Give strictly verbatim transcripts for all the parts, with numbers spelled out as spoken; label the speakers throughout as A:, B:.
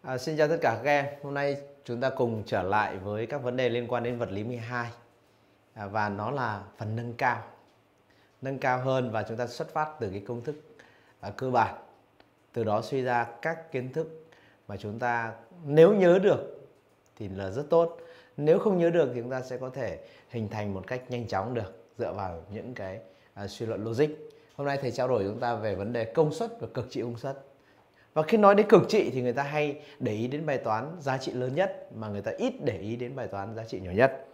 A: À, xin chào tất cả các em. Hôm nay chúng ta cùng trở lại với các vấn đề liên quan đến vật lý mười hai à, và nó là phần nâng cao, nâng cao hơn, và chúng ta xuất phát từ cái công thức à, cơ bản, từ đó suy ra các kiến thức mà chúng ta nếu nhớ được thì là rất tốt, nếu không nhớ được thì chúng ta sẽ có thể hình thành một cách nhanh chóng được dựa vào những cái à, suy luận logic. Hôm nay thầy trao đổi chúng ta về vấn đề công suất và cực trị công suất. Và khi nói đến cực trị thì người ta hay để ý đến bài toán giá trị lớn nhất mà người ta ít để ý đến bài toán giá trị nhỏ nhất.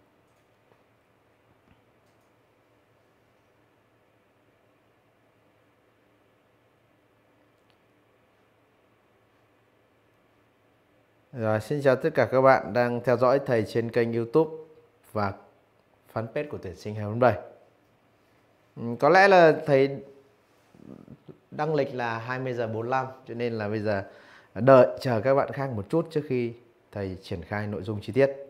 A: Rồi, xin chào tất cả các bạn đang theo dõi thầy trên kênh YouTube và fanpage của tuyển sinh hai bốn bảy. Có lẽ là thầy đăng lịch là hai mươi giờ bốn mươi lăm, cho nên là bây giờ đợi chờ các bạn khác một chút trước khi thầy triển khai nội dung chi tiết.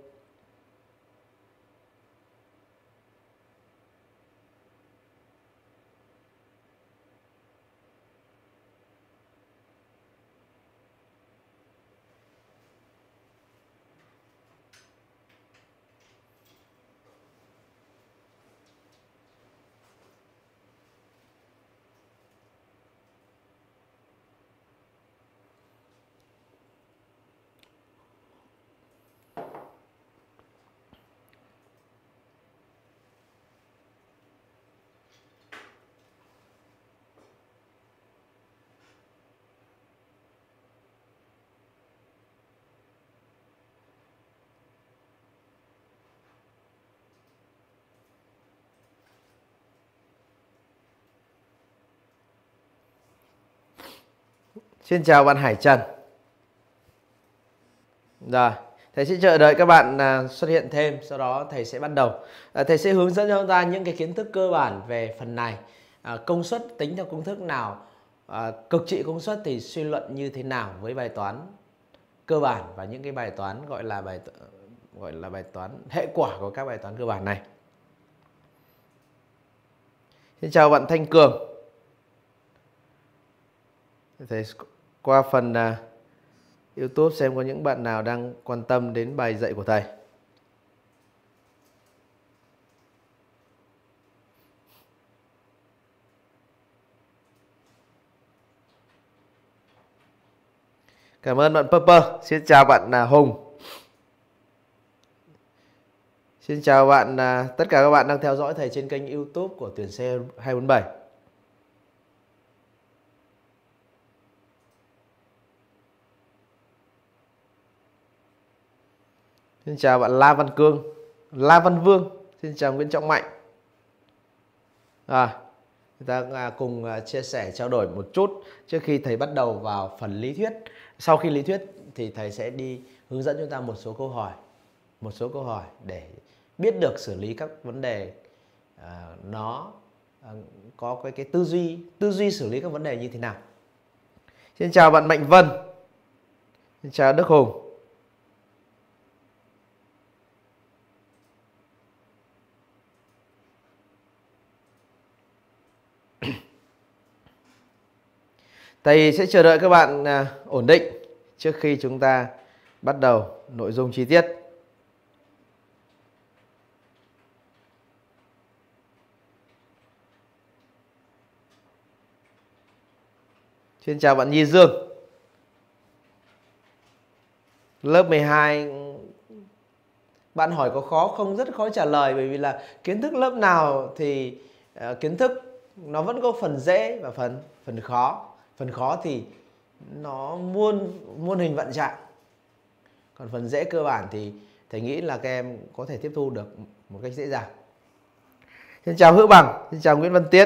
A: Xin chào bạn Hải Trần. Rồi, thầy sẽ chờ đợi các bạn xuất hiện thêm, sau đó thầy sẽ bắt đầu. Thầy sẽ hướng dẫn cho chúng ta những cái kiến thức cơ bản về phần này. Công suất tính theo công thức nào, cực trị công suất thì suy luận như thế nào với bài toán cơ bản, và những cái bài toán gọi là bài gọi là bài toán hệ quả của các bài toán cơ bản này. Xin chào bạn Thanh Cường. Thầy qua phần uh, YouTube xem có những bạn nào đang quan tâm đến bài dạy của thầy. Cảm ơn bạn Purple. Xin chào bạn uh, Hùng. Xin chào bạn uh, tất cả các bạn đang theo dõi thầy trên kênh YouTube của tuyển sinh hai bốn bảy. Xin chào bạn La Văn Cương, La Văn Vương. Xin chào Nguyễn Trọng Mạnh. À, chúng ta cùng chia sẻ trao đổi một chút trước khi thầy bắt đầu vào phần lý thuyết. Sau khi lý thuyết thì thầy sẽ đi hướng dẫn chúng ta một số câu hỏi, một số câu hỏi để biết được xử lý các vấn đề à, nó à, có cái cái tư duy tư duy xử lý các vấn đề như thế nào. Xin chào bạn Mạnh Vân. Xin chào Đức Hùng. Thầy sẽ chờ đợi các bạn à, ổn định trước khi chúng ta bắt đầu nội dung chi tiết. Xin chào bạn Nhi Dương. Lớp mười hai bạn hỏi có khó không? Rất khó trả lời, bởi vì là kiến thức lớp nào thì uh, kiến thức nó vẫn có phần dễ và phần phần khó. Phần khó thì nó muôn muôn hình vạn trạng, còn phần dễ cơ bản thì thầy nghĩ là các em có thể tiếp thu được một cách dễ dàng. Xin chào Hữu Bằng. Xin chào Nguyễn Văn Tiến.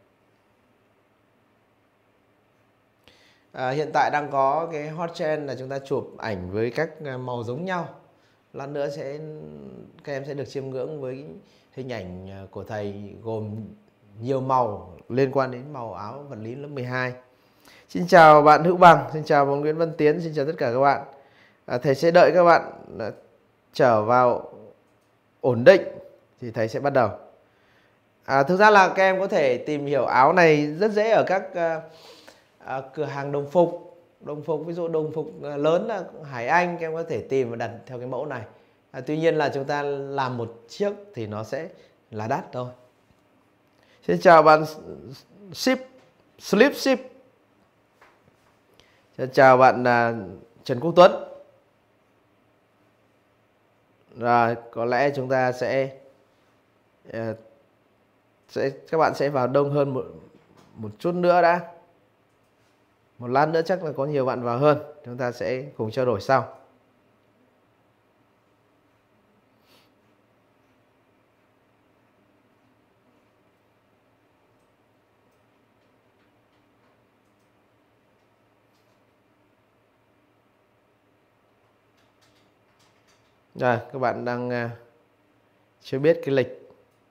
A: À, hiện tại đang có cái hot trend là chúng ta chụp ảnh với các màu giống nhau. Lát nữa sẽ các em sẽ được chiêm ngưỡng với hình ảnh của thầy gồm nhiều màu liên quan đến màu áo vật lý lớp mười hai. Xin chào bạn Hữu Bằng, xin chào bạn Nguyễn Văn Tiến, xin chào tất cả các bạn. À, thầy sẽ đợi các bạn à, trở vào ổn định thì thầy sẽ bắt đầu. À, thực ra là các em có thể tìm hiểu áo này rất dễ ở các à, à, cửa hàng đồng phục Đồng phục ví dụ đồng phục lớn là Hải Anh, các em có thể tìm và đặt theo cái mẫu này. À, tuy nhiên là chúng ta làm một chiếc thì nó sẽ là đắt thôi. Xin chào bạn ship slip ship. Xin chào bạn uh, Trần Quốc Tuấn. Rồi có lẽ chúng ta sẽ uh, sẽ các bạn sẽ vào đông hơn một một chút nữa đã. Một lát nữa chắc là có nhiều bạn vào hơn, chúng ta sẽ cùng trao đổi sau. Rồi các bạn đang uh, chưa biết cái lịch.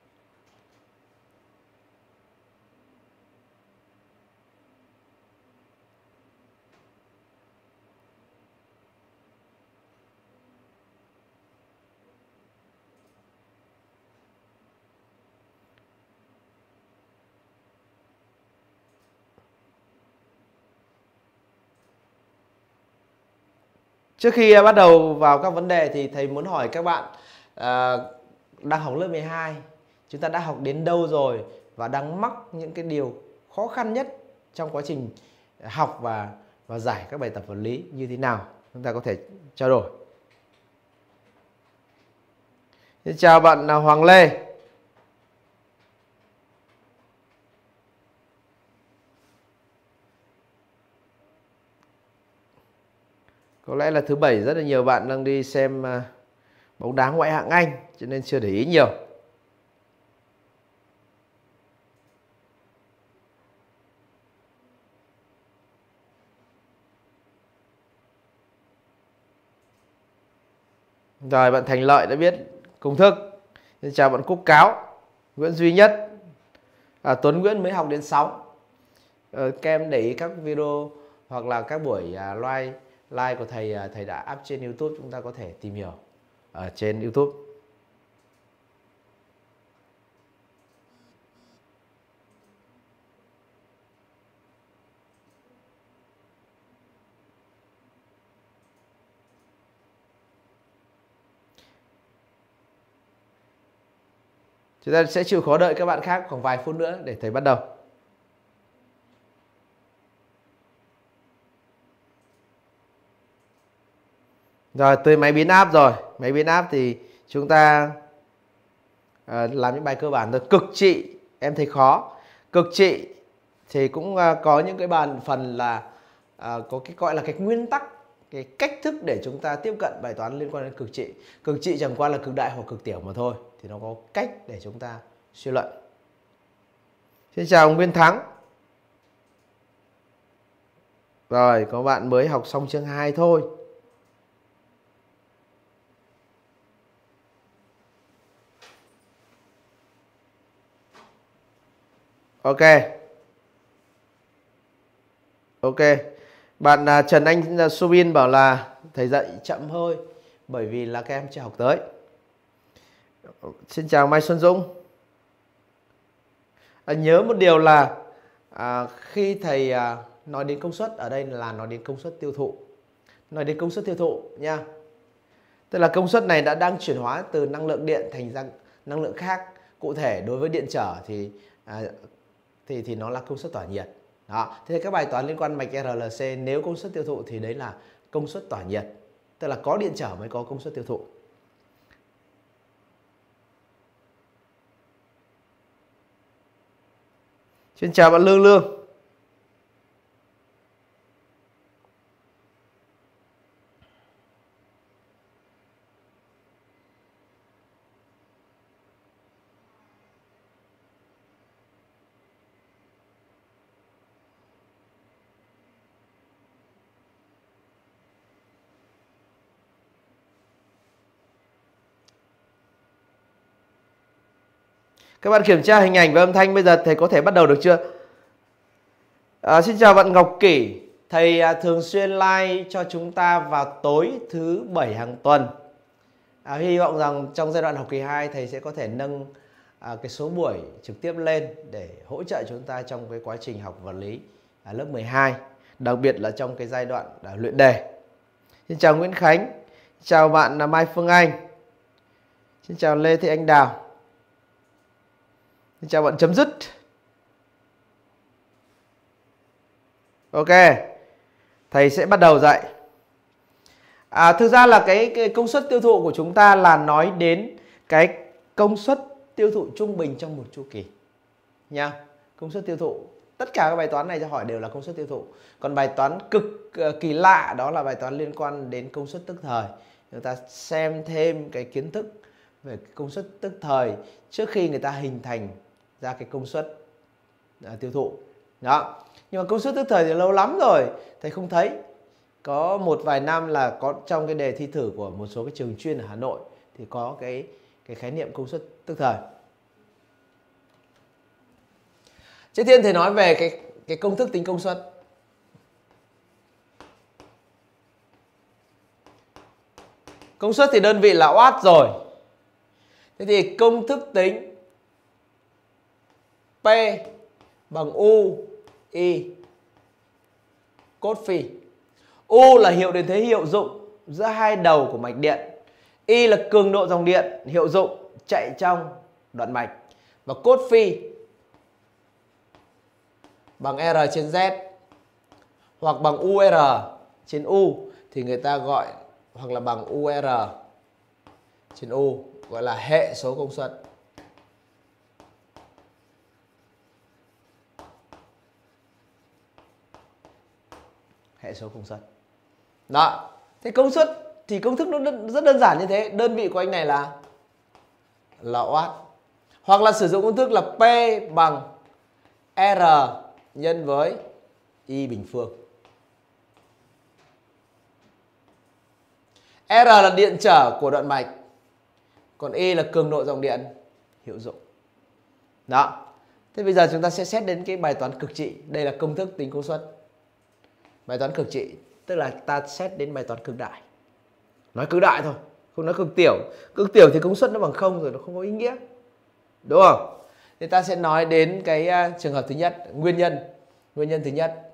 A: Trước khi bắt đầu vào các vấn đề thì thầy muốn hỏi các bạn à, đang học lớp mười hai, chúng ta đã học đến đâu rồi và đang mắc những cái điều khó khăn nhất trong quá trình học và và giải các bài tập vật lý như thế nào, chúng ta có thể trao đổi. Xin chào bạn Hoàng Lê. Có lẽ là thứ bảy rất là nhiều bạn đang đi xem bóng đá ngoại hạng Anh cho nên chưa để ý nhiều. Rồi bạn Thành Lợi đã biết công thức. Xin chào bạn Cúc Cáo, Nguyễn Duy Nhất, à, Tuấn Nguyễn mới học đến sáu. Ờ, các em để ý các video hoặc là các buổi à, live live của thầy thầy đã up trên YouTube, chúng ta có thể tìm hiểu ở trên YouTube. Chúng ta sẽ chịu khó đợi các bạn khác khoảng vài phút nữa để thầy bắt đầu. Rồi tới máy biến áp rồi. Máy biến áp thì chúng ta à, làm những bài cơ bản rồi. Cực trị em thấy khó. Cực trị thì cũng à, có những cái bàn phần là à, có cái gọi là cái nguyên tắc, cái cách thức để chúng ta tiếp cận bài toán liên quan đến cực trị. Cực trị chẳng qua là cực đại hoặc cực tiểu mà thôi. Thì nó có cách để chúng ta suy luận. Xin chào ông Nguyên Thắng. Rồi có bạn mới học xong chương hai thôi. Ok. Ok. Bạn uh, Trần Anh uh, Subin bảo là thầy dạy chậm hơi bởi vì là các em chưa học tới. Xin chào Mai Xuân Dũng. À, nhớ một điều là à, khi thầy à, nói đến công suất ở đây là nói đến công suất tiêu thụ. Nói đến công suất tiêu thụ nha. Tức là công suất này đã đang chuyển hóa từ năng lượng điện thành ra năng lượng khác. Cụ thể đối với điện trở thì à, thì thì nó là công suất tỏa nhiệt. Đó. Thế các bài toán liên quan mạch rờ lờ xê nếu công suất tiêu thụ thì đấy là công suất tỏa nhiệt. Tức là có điện trở mới có công suất tiêu thụ. Xin chào bạn Lương Lương. Các bạn kiểm tra hình ảnh và âm thanh, bây giờ thầy có thể bắt đầu được chưa? À, xin chào bạn Ngọc Kỷ. Thầy à, thường xuyên like cho chúng ta vào tối thứ bảy hàng tuần. À, hy vọng rằng trong giai đoạn học kỳ hai thầy sẽ có thể nâng à, cái số buổi trực tiếp lên để hỗ trợ chúng ta trong cái quá trình học vật lý à, lớp mười hai. đặc biệt là trong cái giai đoạn à, luyện đề. Xin chào Nguyễn Khánh, chào bạn là Mai Phương Anh, xin chào Lê Thị Anh Đào, xin chào bạn Chấm Dứt. Ok, thầy sẽ bắt đầu dạy. À, thực ra là cái, cái công suất tiêu thụ của chúng ta là nói đến cái công suất tiêu thụ trung bình trong một chu kỳ nha. Công suất tiêu thụ, tất cả các bài toán này cho hỏi đều là công suất tiêu thụ. Còn bài toán cực uh, kỳ lạ đó là bài toán liên quan đến công suất tức thời. Người ta xem thêm cái kiến thức về công suất tức thời trước khi người ta hình thành ra cái công suất uh, tiêu thụ. Đó. Nhưng mà công suất tức thời thì lâu lắm rồi thầy không thấy. Có một vài năm là có trong cái đề thi thử của một số cái trường chuyên ở Hà Nội thì có cái cái khái niệm công suất tức thời. Trước tiên thầy nói về cái cái công thức tính công suất. Công suất thì đơn vị là oát rồi. Thế thì công thức tính P bằng U I cos phi. U là hiệu điện thế hiệu dụng giữa hai đầu của mạch điện. I là cường độ dòng điện hiệu dụng chạy trong đoạn mạch. Và cos phi bằng R trên Z hoặc bằng u rờ trên U thì người ta gọi, hoặc là bằng u rờ trên U, gọi là hệ số công suất. Hệ số công suất. Đó. Thế công suất thì công thức nó rất đơn giản như thế. Đơn vị của anh này là là oát. Hoặc là sử dụng công thức là P bằng R nhân với I bình phương. R là điện trở của đoạn mạch, còn I là cường độ dòng điện hiệu dụng. Đó. Thế bây giờ chúng ta sẽ xét đến cái bài toán cực trị. Đây là công thức tính công suất. Bài toán cực trị tức là ta xét đến bài toán cực đại. Nói cực đại thôi, không nói cực tiểu. Cực tiểu thì công suất nó bằng không rồi, nó không có ý nghĩa, đúng không? Thì ta sẽ nói đến cái uh, trường hợp thứ nhất, nguyên nhân. Nguyên nhân thứ nhất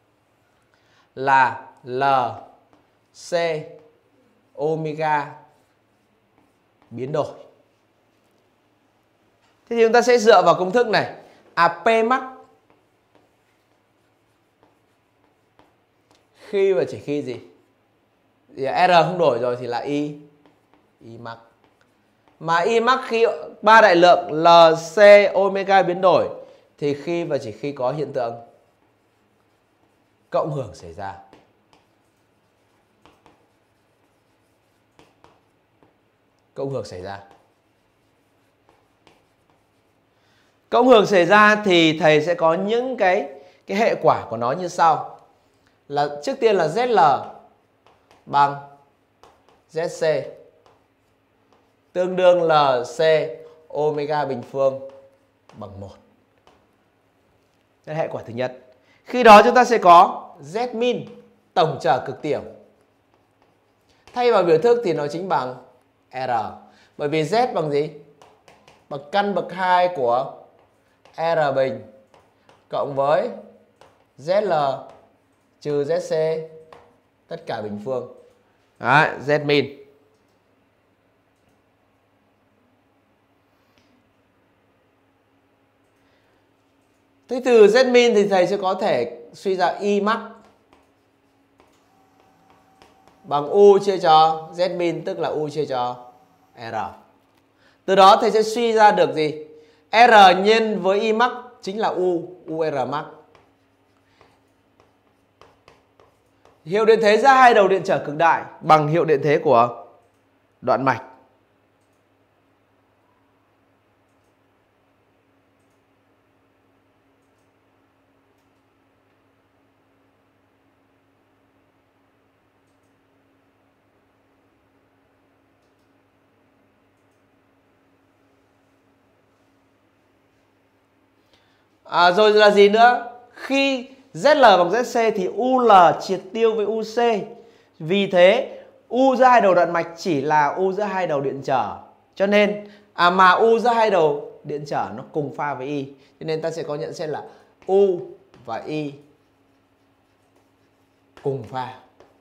A: là L C omega biến đổi. Thế thì chúng ta sẽ dựa vào công thức này. À, P max khi và chỉ khi gì? Thì R không đổi rồi thì là I I max. Mà I max khi ba đại lượng L C omega biến đổi thì khi và chỉ khi có hiện tượng cộng hưởng xảy ra. Cộng hưởng xảy ra. Cộng hưởng xảy ra thì thầy sẽ có những cái cái hệ quả của nó như sau. Là trước tiên là Z L bằng Z C tương đương L C omega bình phương bằng một. Đây là hệ quả thứ nhất. Khi đó chúng ta sẽ có Z min tổng trở cực tiểu. Thay vào biểu thức thì nó chính bằng R. Bởi vì Z bằng gì? Bằng căn bậc hai của R bình cộng với Z L trừ Z C tất cả bình phương. Đấy, Z min. Thế từ Z min thì thầy sẽ có thể suy ra I max bằng U chia cho Z min, tức là U chia cho R. Từ đó thầy sẽ suy ra được gì? R nhân với I max chính là U, U R max. Hiệu điện thế giữa hai đầu điện trở cực đại bằng hiệu điện thế của đoạn mạch. À, rồi là gì nữa? Khi Z L bằng Z C thì U L triệt tiêu với U C. Vì thế U giữa hai đầu đoạn mạch chỉ là U giữa hai đầu điện trở. Cho nên à mà U giữa hai đầu điện trở nó cùng pha với I. Cho nên ta sẽ có nhận xét là U và I cùng pha.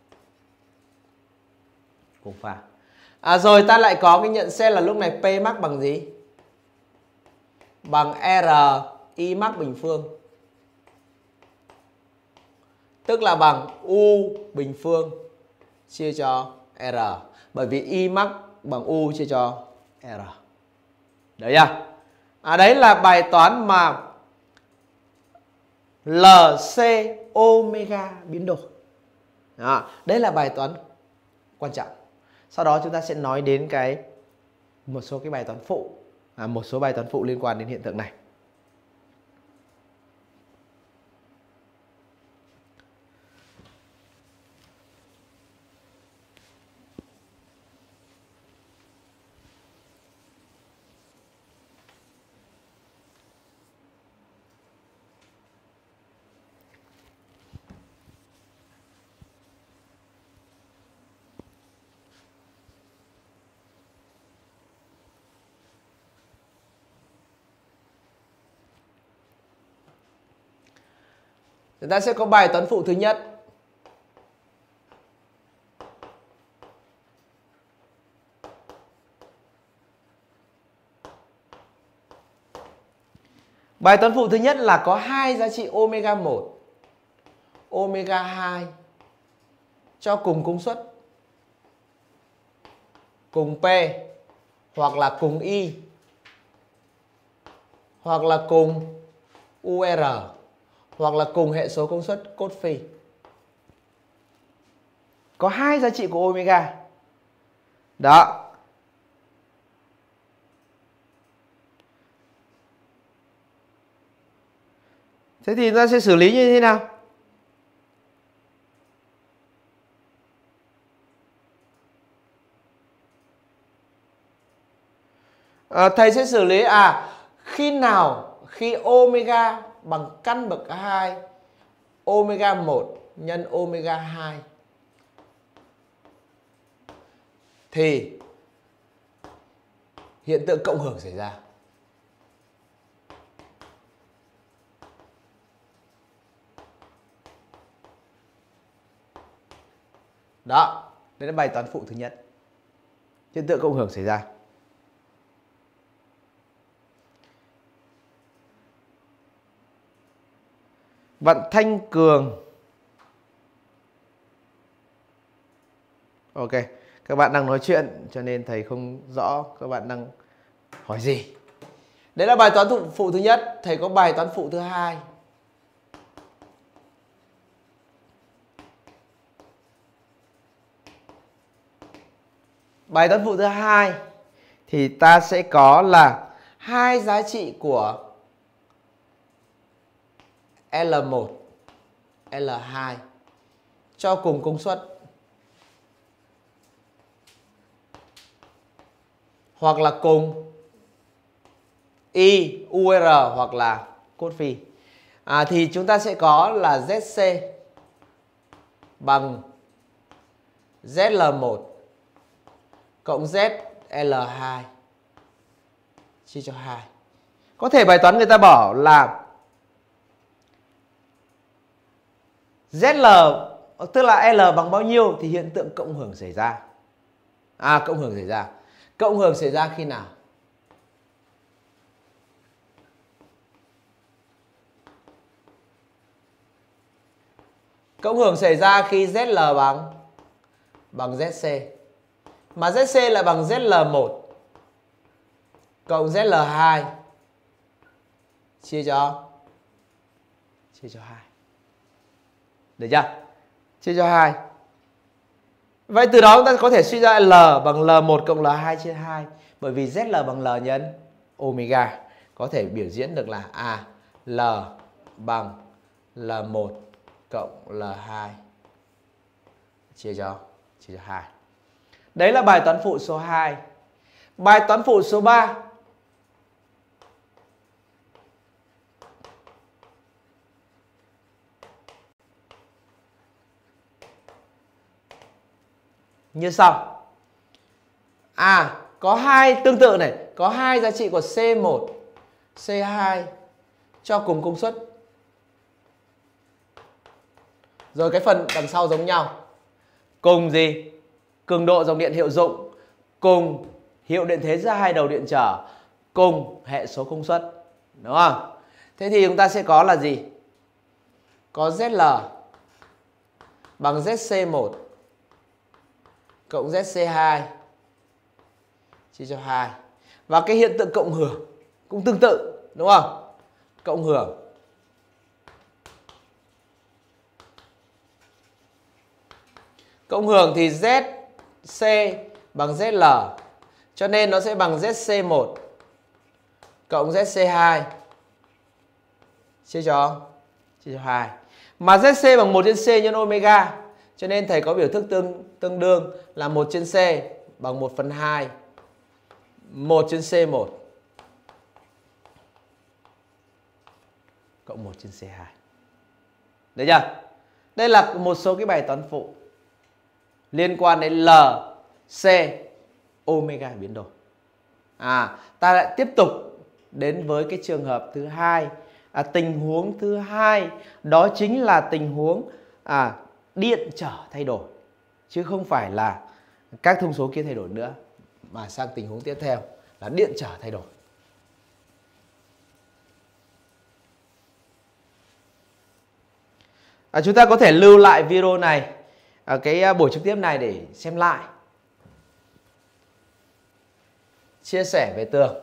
A: Cùng pha. À, rồi ta lại có cái nhận xét là lúc này P max bằng gì? Bằng R I max bình phương. Tức là bằng U bình phương chia cho R. Bởi vì I max bằng U chia cho R. Đấy à? À, đấy là bài toán mà L C omega biến đổi. Đó, đấy là bài toán quan trọng. Sau đó chúng ta sẽ nói đến cái một số cái bài toán phụ, à, một số bài toán phụ liên quan đến hiện tượng này. Chúng ta sẽ có bài toán phụ thứ nhất. Bài toán phụ thứ nhất là có hai giá trị omega một, omega hai cho cùng công suất, cùng P hoặc là cùng I hoặc là cùng u rờ hoặc là cùng hệ số công suất cốt phi. Có hai giá trị của omega. Đó. Thế thì ta sẽ xử lý như thế nào? À, thầy sẽ xử lý à khi nào khi omega bằng căn bậc hai omega một nhân omega hai thì hiện tượng cộng hưởng xảy ra. Đó, đây là bài toán phụ thứ nhất. Hiện tượng cộng hưởng xảy ra. Bạn Thanh Cường. Ok, các bạn đang nói chuyện cho nên thầy không rõ các bạn đang hỏi gì. Đấy là bài toán phụ thứ nhất. Thầy có bài toán phụ thứ hai. Bài toán phụ thứ hai thì ta sẽ có là hai giá trị của L một, L hai cho cùng công suất hoặc là cùng I, u rờ hoặc là cốt phi. À, thì chúng ta sẽ có là Z C bằng Z L một cộng Z L hai chia cho hai. Có thể bài toán người ta bảo là Z L tức là L bằng bao nhiêu thì hiện tượng cộng hưởng xảy ra. À, cộng hưởng xảy ra. Cộng hưởng xảy ra khi nào? Cộng hưởng xảy ra khi Z L bằng bằng Z C. Mà Z C lại bằng Z L một cộng Z L hai chia cho chia cho hai. Được chưa? Chia cho hai. Vậy từ đó chúng ta có thể suy ra L bằng L một cộng L hai chia hai. Bởi vì Z L bằng L nhân omega. Có thể biểu diễn được là à, L bằng L một cộng L hai chia cho chia cho hai. Đấy là bài toán phụ số hai. Bài toán phụ số ba. Như sau. À, có hai tương tự này, có hai giá trị của C một, C hai cho cùng công suất Rồi cái phần đằng sau giống nhau. Cùng gì? Cường độ dòng điện hiệu dụng, cùng hiệu điện thế giữa hai đầu điện trở, cùng hệ số công suất. Đúng không? Thế thì chúng ta sẽ có là gì? Có Z L bằng Z C một cộng Z C hai chia cho hai. Và cái hiện tượng cộng hưởng cũng tương tự, đúng không? Cộng hưởng Cộng hưởng thì Z C bằng Z L, cho nên nó sẽ bằng Z C một cộng Z C hai chia cho chia cho hai. Mà Z C bằng một trên C nhân omega, cho nên thầy có biểu thức tương tương đương là một trên C bằng một phần hai một trên C một cộng một trên C hai. Được chưa? Đây là một số cái bài toán phụ liên quan đến L, C, omega biến đổi. À, ta lại tiếp tục đến với cái trường hợp thứ hai, à, tình huống thứ hai, đó chính là tình huống à, điện trở thay đổi, chứ không phải là các thông số kia thay đổi nữa, mà sang tình huống tiếp theo là điện trở thay đổi. À, chúng ta có thể lưu lại video này, à, cái buổi trực tiếp này để xem lại, chia sẻ về tường.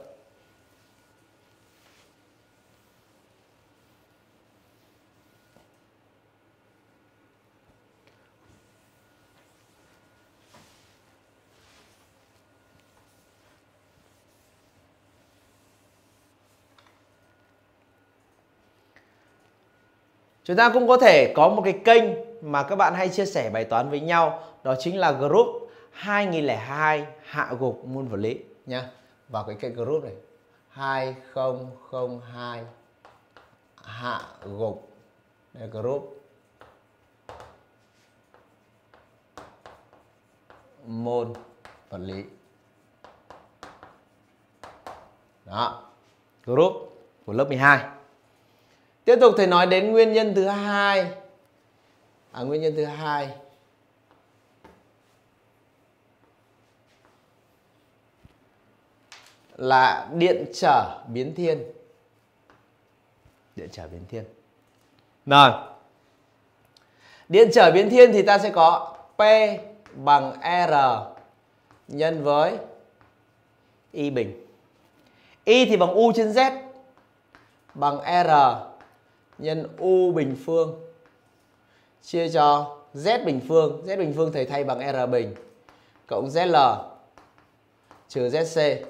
A: Chúng ta cũng có thể có một cái kênh mà các bạn hay chia sẻ bài toán với nhau, đó chính là group hai nghìn lẻ hai hạ gục môn vật lý nhá. Vào cái kênh group này hai không không hai hạ gục, đây là group môn vật lý. Đó, group của lớp mười hai. Tiếp tục thầy nói đến nguyên nhân thứ hai. À, nguyên nhân thứ hai là điện trở biến thiên. Điện trở biến thiên. Rồi. Điện trở biến thiên thì ta sẽ có P bằng R nhân với Y bình. Y thì bằng U trên Z bằng R nhân U bình phương chia cho Z bình phương. Z bình phương thầy thay bằng R bình cộng Z L trừ Z C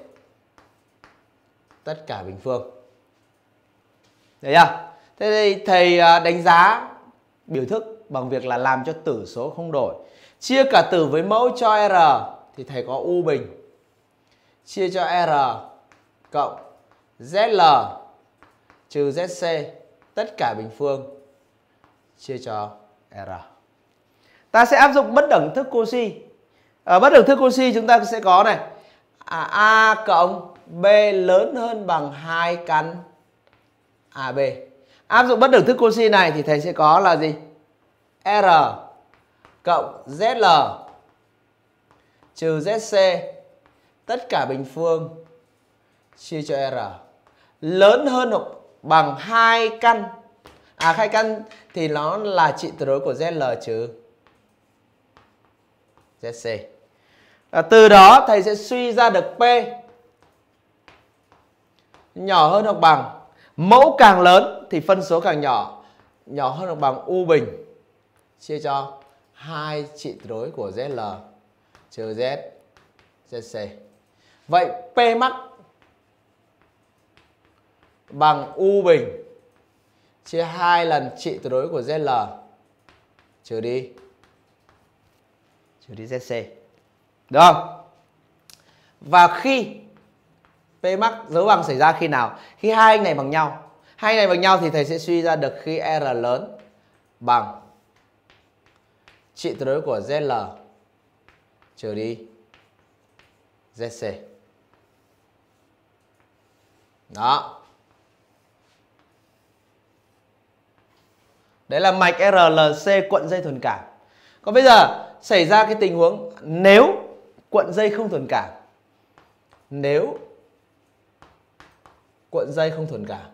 A: tất cả bình phương. Đấy chưa? Thế thì thầy đánh giá biểu thức bằng việc là làm cho tử số không đổi. Chia cả tử với mẫu cho R thì thầy có U bình chia cho R cộng Z L trừ Z C tất cả bình phương chia cho R. Ta sẽ áp dụng bất đẳng thức Cauchy. Ở bất đẳng thức Cauchy chúng ta sẽ có này, à, A cộng B lớn hơn bằng hai căn a bê. Áp dụng bất đẳng thức Cauchy này thì thầy sẽ có là gì? R cộng Z L trừ Z C tất cả bình phương chia cho R lớn hơn hoặc bằng hai căn. À, hai căn thì nó là trị tuyệt đối của Z L trừ Z C. À, từ đó thầy sẽ suy ra được P nhỏ hơn hoặc bằng, mẫu càng lớn thì phân số càng nhỏ, nhỏ hơn hoặc bằng U bình chia cho hai trị tuyệt đối của Z L trừ Z Z C. Vậy P max bằng U bình chia hai lần trị tuyệt đối của Z L trừ đi trừ đi Z C. Được không? Và khi P max dấu bằng xảy ra khi nào? Khi hai anh này bằng nhau. Hai anh này bằng nhau thì thầy sẽ suy ra được khi R lớn bằng trị tuyệt đối của Z L trừ đi Z C. Đó. Đấy là mạch rờ lờ xê cuộn dây thuần cảm. Còn bây giờ xảy ra cái tình huống nếu cuộn dây không thuần cảm. Nếu cuộn dây không thuần cảm.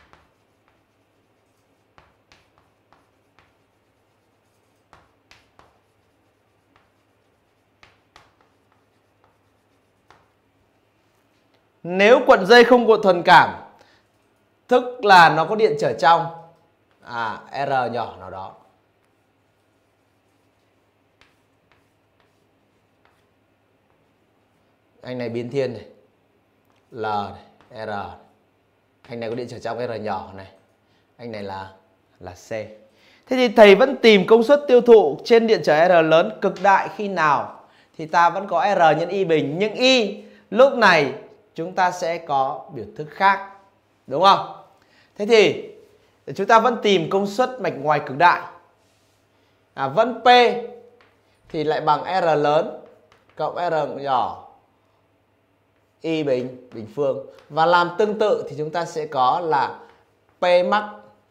A: Nếu cuộn dây không cuộn thuần cảm, tức là nó có điện trở trong à, R nhỏ nào đó. Anh này biến thiên này, L này, R. Anh này có điện trở trong R nhỏ này. Anh này là là C. Thế thì thầy vẫn tìm công suất tiêu thụ trên điện trở R lớn cực đại khi nào? Thì ta vẫn có R nhân Y bình, nhưng Y lúc này chúng ta sẽ có biểu thức khác, đúng không? Thế thì chúng ta vẫn tìm công suất mạch ngoài cực đại. À, vẫn P thì lại bằng R lớn cộng R nhỏ Y bình, bình phương. Và làm tương tự thì chúng ta sẽ có là P max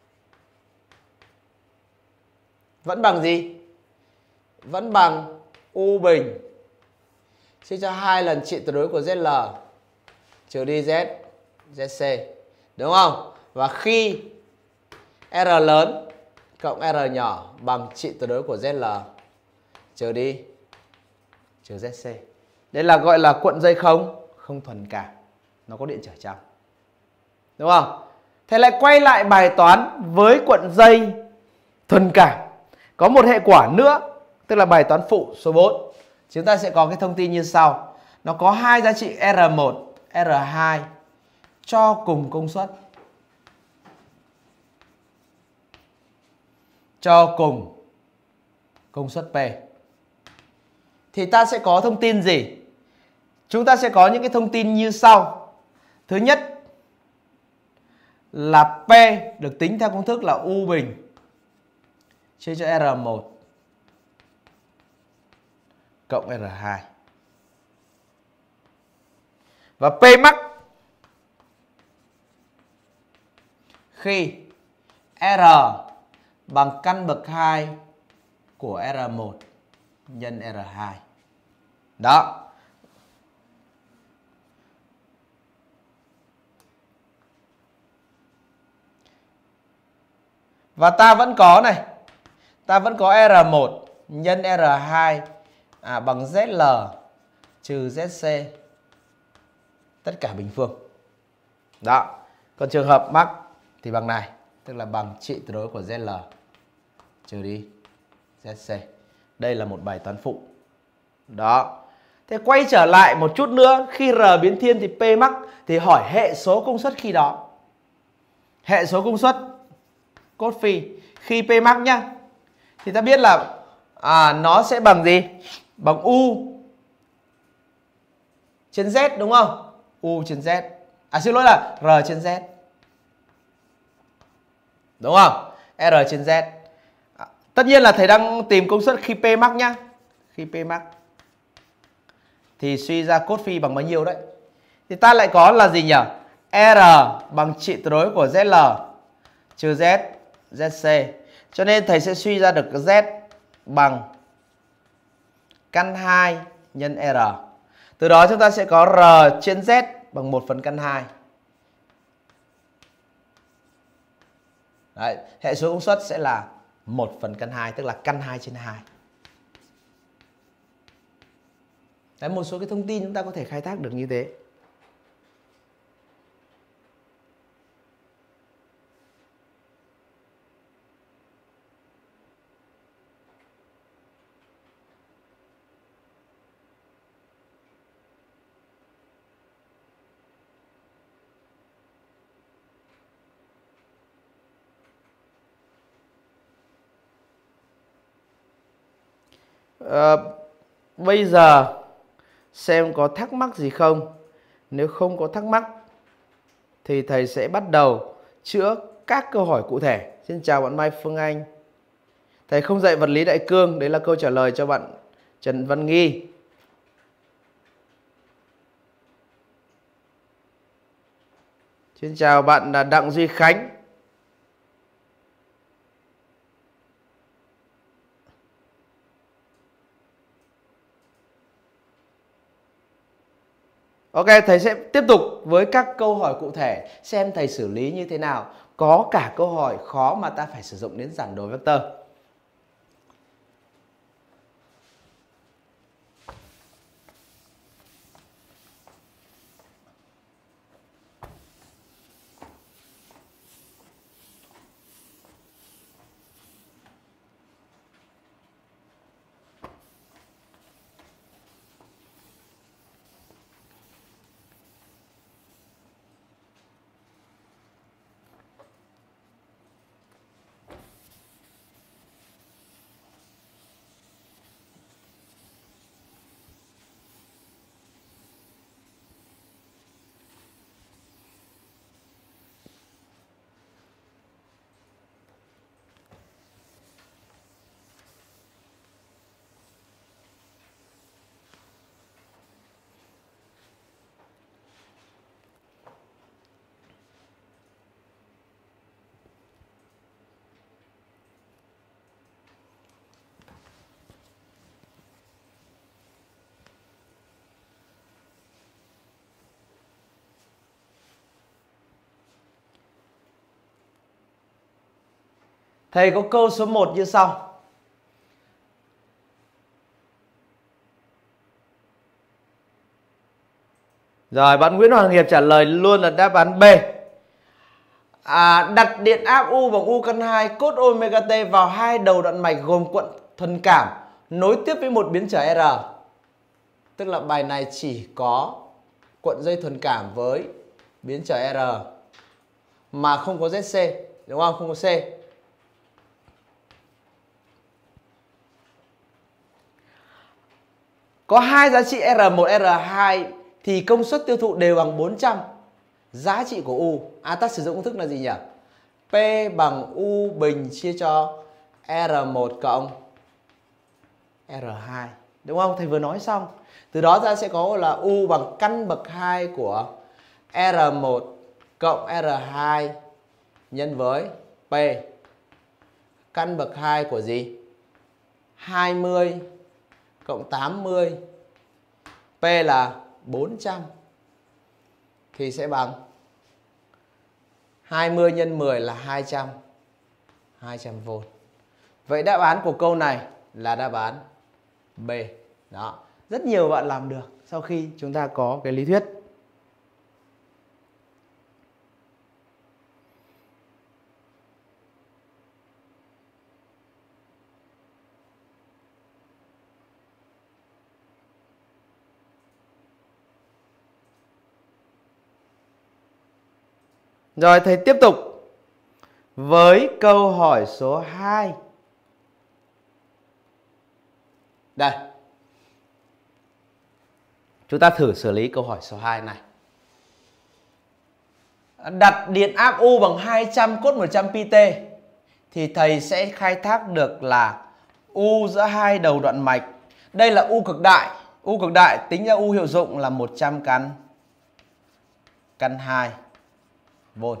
A: vẫn bằng gì? Vẫn bằng U bình chia cho hai lần trị tuyệt đối của Z L trừ đi Z, Z C. Đúng không? Và khi R lớn cộng R nhỏ bằng trị tuyệt đối của Z L trừ đi trừ Z C. Đây là gọi là cuộn dây không không thuần cảm, nó có điện trở trong. Đúng không? Thế lại quay lại bài toán với cuộn dây thuần cảm. Có một hệ quả nữa, tức là bài toán phụ số bốn. Chúng ta sẽ có cái thông tin như sau. Nó có hai giá trị R một, R hai cho cùng công suất. Cho cùng công suất P. Thì ta sẽ có thông tin gì? Chúng ta sẽ có những cái thông tin như sau. Thứ nhất là P được tính theo công thức là U bình chia cho R một cộng R hai. Và P max khi R bằng căn bậc hai của R một nhân R hai. Đó. Và ta vẫn có này, ta vẫn có R một nhân R hai à, bằng Z L trừ Z C tất cả bình phương. Đó. Còn trường hợp max thì bằng này, tức là bằng trị tuyệt đối của Z L trừ đi Z C. Đây là một bài toán phụ. Đó. Thế quay trở lại một chút nữa, khi R biến thiên thì P max thì hỏi hệ số công suất khi đó. Hệ số công suất cốt phi khi P max nhá. Thì ta biết là à, nó sẽ bằng gì? Bằng U trên Z, đúng không? U trên Z. À xin lỗi là R trên Z. Đúng không? R trên Z. À, tất nhiên là thầy đang tìm công suất khi P max nhá. Khi P max thì suy ra cốt phi bằng bao nhiêu đấy? Thì ta lại có là gì nhỉ? R bằng trị tuyệt đối của Z L trừ Z, Z C. Cho nên thầy sẽ suy ra được Z bằng căn hai nhân R. Từ đó chúng ta sẽ có R trên Z bằng một phần căn hai. Đấy, hệ số công suất sẽ là một phần căn hai, tức là căn hai trên hai. Đấy, một số cái thông tin chúng ta có thể khai thác được như thế. À, bây giờ xem có thắc mắc gì không. Nếu không có thắc mắc thì thầy sẽ bắt đầu chữa các câu hỏi cụ thể. Xin chào bạn Mai Phương Anh. Thầy không dạy vật lý đại cương. Đấy là câu trả lời cho bạn Trần Văn Nghi. Xin chào bạn Đặng Duy Khánh. Ok, thầy sẽ tiếp tục với các câu hỏi cụ thể, xem thầy xử lý như thế nào. Có cả câu hỏi khó mà ta phải sử dụng đến giản đối vectơ. Thầy có câu số một như sau. Rồi, bạn Nguyễn Hoàng Hiệp trả lời luôn là đáp án B. À, đặt điện áp U bằng U căn hai cos omega t vào hai đầu đoạn mạch gồm cuộn thuần cảm nối tiếp với một biến trở R. Tức là bài này chỉ có cuộn dây thuần cảm với biến trở R mà không có Z C, đúng không? Không có C. Có hai giá trị R một, R hai thì công suất tiêu thụ đều bằng bốn trăm. Giá trị của U, à ta sử dụng công thức là gì nhỉ? P bằng U bình chia cho R một cộng R hai. Đúng không? Thầy vừa nói xong. Từ đó ta sẽ có là U bằng căn bậc hai của R một cộng R hai nhân với P. Căn bậc hai của gì? hai mươi cộng tám mươi. P là bốn trăm. Thì sẽ bằng hai mươi nhân mười là hai trăm. hai trăm vôn. Vậy đáp án của câu này là đáp án B. Đó. Rất nhiều bạn làm được sau khi chúng ta có cái lý thuyết. Rồi, thầy tiếp tục với câu hỏi số hai. Đây. Chúng ta thử xử lý câu hỏi số hai này. Đặt điện áp U bằng hai trăm cos một trăm pi ti thì thầy sẽ khai thác được là U giữa hai đầu đoạn mạch. Đây là U cực đại. U cực đại tính ra U hiệu dụng là một trăm căn căn hai vôn.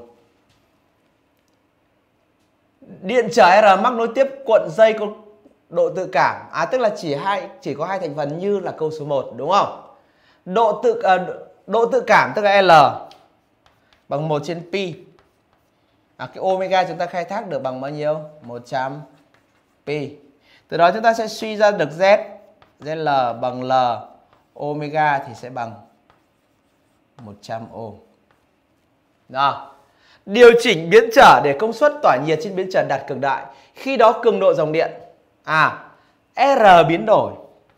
A: Điện trở R mắc nối tiếp cuộn dây có độ tự cảm, à tức là chỉ hai chỉ có hai thành phần như là câu số một, đúng không? Độ tự à, độ tự cảm tức là L bằng một trên pi. À, cái omega chúng ta khai thác được bằng bao nhiêu? một trăm pi. Từ đó chúng ta sẽ suy ra được Z, ZL bằng L omega thì sẽ bằng một trăm ohm. Đó. Điều chỉnh biến trở để công suất tỏa nhiệt trên biến trở đặt cực đại. Khi đó cường độ dòng điện à R biến đổi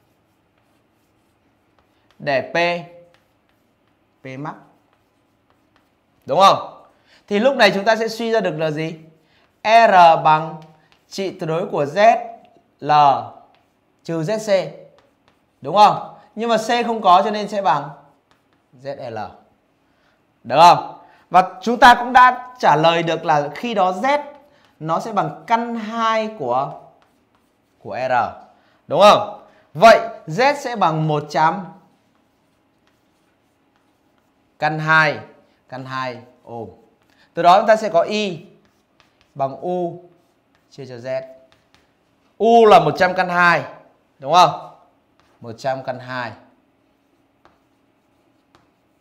A: để P P max. Đúng không? Thì lúc này chúng ta sẽ suy ra được là gì? R bằng trị tuyệt đối của Z L trừ Z C. Đúng không? Nhưng mà C không có cho nên sẽ bằng Z L. Được không? Và chúng ta cũng đã trả lời được là khi đó Z nó sẽ bằng căn hai của của R. Đúng không? Vậy Z sẽ bằng một trăm căn hai căn hai ohm. Từ đó chúng ta sẽ có Y bằng U chia cho Z. U là một trăm căn hai, đúng không? một trăm căn hai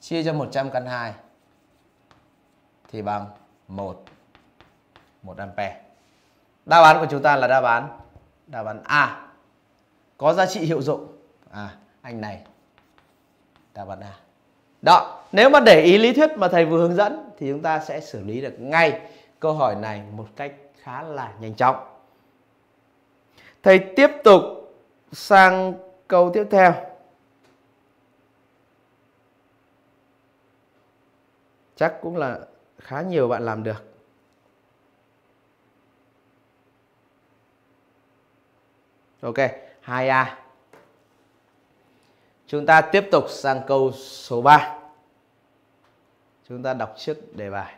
A: chia cho một trăm căn hai thì bằng một, một ampere. Đáp án của chúng ta là đáp án đáp án A. Có giá trị hiệu dụng. À, anh này. Đáp án A. Đó, nếu mà để ý lý thuyết mà thầy vừa hướng dẫn thì chúng ta sẽ xử lý được ngay câu hỏi này một cách khá là nhanh chóng. Thầy tiếp tục sang câu tiếp theo. Chắc cũng là khá nhiều bạn làm được. Ok, hai A. Chúng ta tiếp tục sang câu số ba. Chúng ta đọc trước đề bài.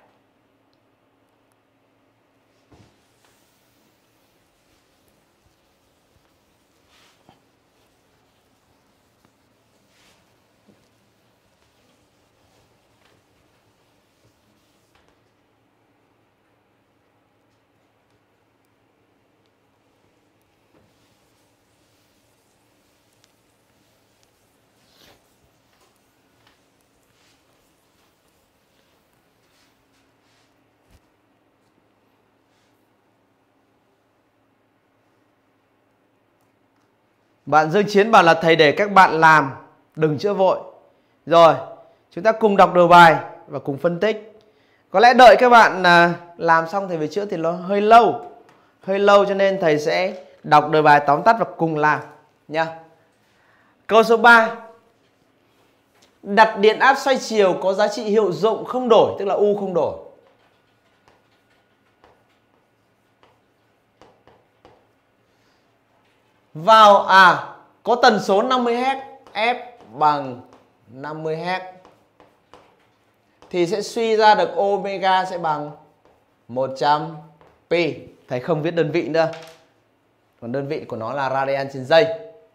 A: Bạn Dương Chiến bảo là thầy để các bạn làm, đừng chữa vội. Rồi, chúng ta cùng đọc đầu bài và cùng phân tích. Có lẽ đợi các bạn làm xong thầy về chữa thì nó hơi lâu. Hơi lâu cho nên thầy sẽ đọc đầu bài tóm tắt và cùng làm nha. Câu số ba. Đặt điện áp xoay chiều có giá trị hiệu dụng không đổi, tức là U không đổi. Vào à có tần số năm mươi héc, F bằng năm mươi héc thì sẽ suy ra được omega sẽ bằng một trăm pi. Thầy không viết đơn vị nữa. Còn đơn vị của nó là radian trên giây.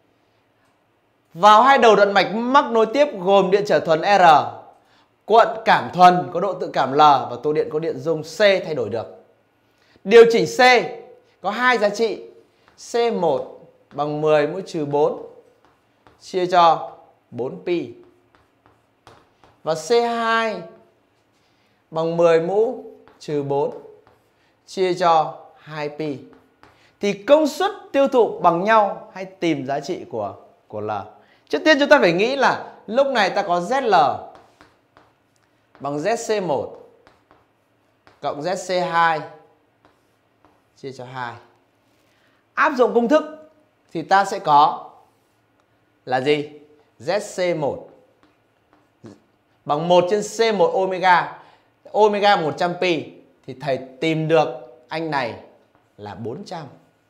A: Vào hai đầu đoạn mạch mắc nối tiếp gồm điện trở thuần R, cuộn cảm thuần có độ tự cảm L và tụ điện có điện dung C thay đổi được. Điều chỉnh C có hai giá trị. C một bằng mười mũ trừ bốn chia cho bốn pi. Và C hai bằng mười mũ trừ bốn chia cho hai pi. Thì công suất tiêu thụ bằng nhau hay tìm giá trị của, của L. Trước tiên chúng ta phải nghĩ là lúc này ta có Z L bằng Z C một cộng Z C hai chia cho hai. Áp dụng công thức thì ta sẽ có là gì? Z C một bằng một trên C một omega. Omega một trăm pi thì thầy tìm được anh này là bốn trăm.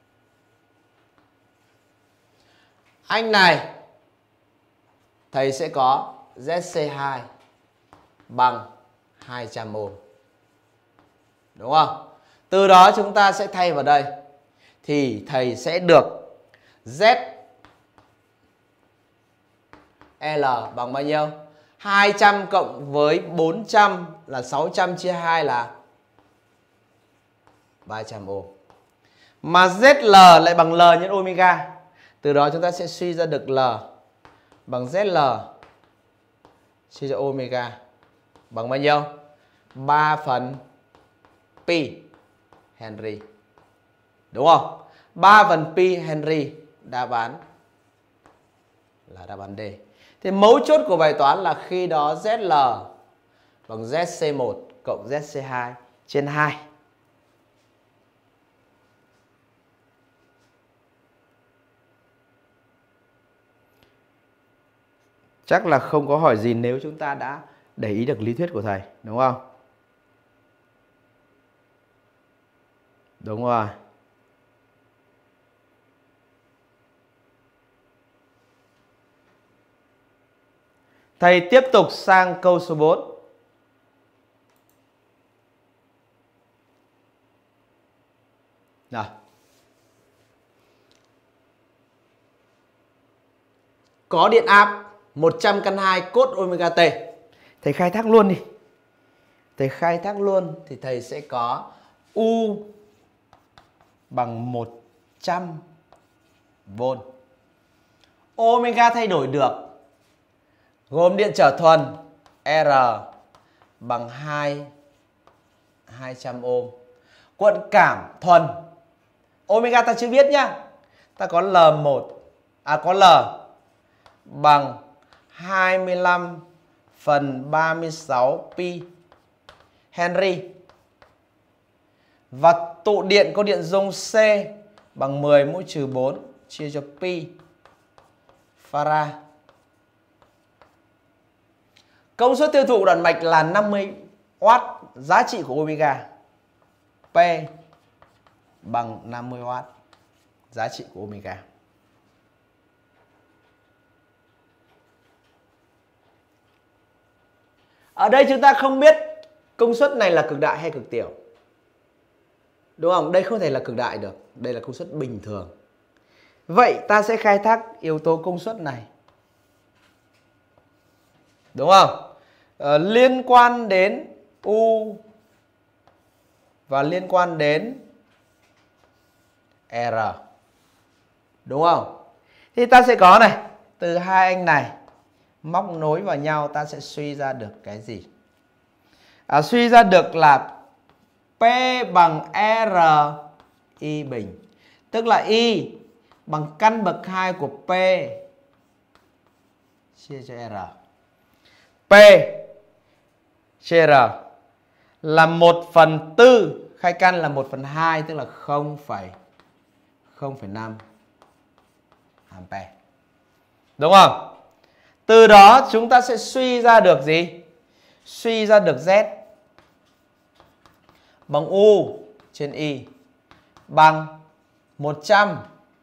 A: Anh này thầy sẽ có Z C hai bằng hai trăm ohm. Đúng không? Từ đó chúng ta sẽ thay vào đây thì thầy sẽ được Z L bằng bao nhiêu? hai trăm cộng với bốn trăm là sáu trăm chia hai là ba trăm ohm. Mà Z L lại bằng L nhân omega. Từ đó chúng ta sẽ suy ra được L bằng Z L chia cho omega bằng bao nhiêu? ba phần pi Henry. Đúng không? ba phần pi Henry. Đáp án là đáp án D. Thì mấu chốt của bài toán là khi đó Z L bằng Z C một cộng Z C hai trên hai. Chắc là không có hỏi gì nếu chúng ta đã để ý được lý thuyết của thầy, đúng không? Đúng rồi. Thầy tiếp tục sang câu số bốn. Nào. Có điện áp một trăm căn hai cos omega t. Thầy khai thác luôn đi. Thầy khai thác luôn thì thầy sẽ có U bằng một trăm vôn. Omega thay đổi được gồm điện trở thuần R bằng hai hai trăm ohm. Cuộn cảm thuần omega ta chưa biết nhá. Ta có L một à có L bằng hai mươi lăm phần ba mươi sáu pi Henry. Và tụ điện có điện dung C bằng mười mũ trừ bốn chia cho pi farad. Công suất tiêu thụ đoạn mạch là năm mươi oát, giá trị của omega P bằng năm mươi oát, giá trị của omega. Ở đây chúng ta không biết công suất này là cực đại hay cực tiểu. Đúng không? Đây không thể là cực đại được. Đây là công suất bình thường. Vậy ta sẽ khai thác yếu tố công suất này. Đúng không? Ờ, liên quan đến U và liên quan đến R. Đúng không? Thì ta sẽ có này, từ hai anh này móc nối vào nhau ta sẽ suy ra được cái gì? À, suy ra được là P bằng R Y bình. Tức là Y bằng căn bậc hai của P chia cho R. P chia R là một phần tư, khai căn là một phần hai, tức là không phẩy không phẩy năm ampere. Đúng không? Từ đó chúng ta sẽ suy ra được gì? Suy ra được Z bằng U trên Y bằng một trăm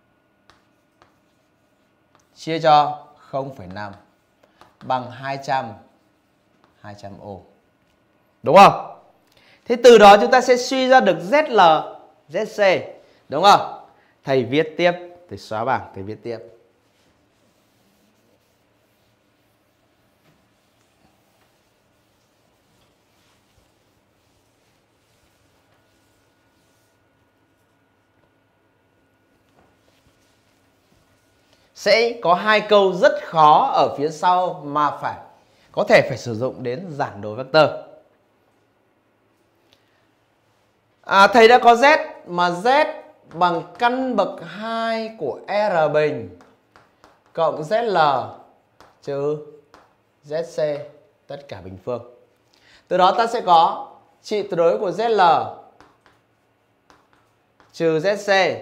A: chia cho không phẩy năm bằng hai trăm hai trăm ohm. Đúng không? Thế từ đó chúng ta sẽ suy ra được Z L, Z C. Đúng không? Thầy viết tiếp, thầy xóa bảng, thầy viết tiếp. Sẽ có hai câu rất khó ở phía sau mà phải có thể phải sử dụng đến giản đồ vector. À, thầy đã có Z mà Z bằng căn bậc hai của R bình cộng Z L trừ Z C tất cả bình phương. Từ đó ta sẽ có trị tuyệt đối của Z L trừ Z C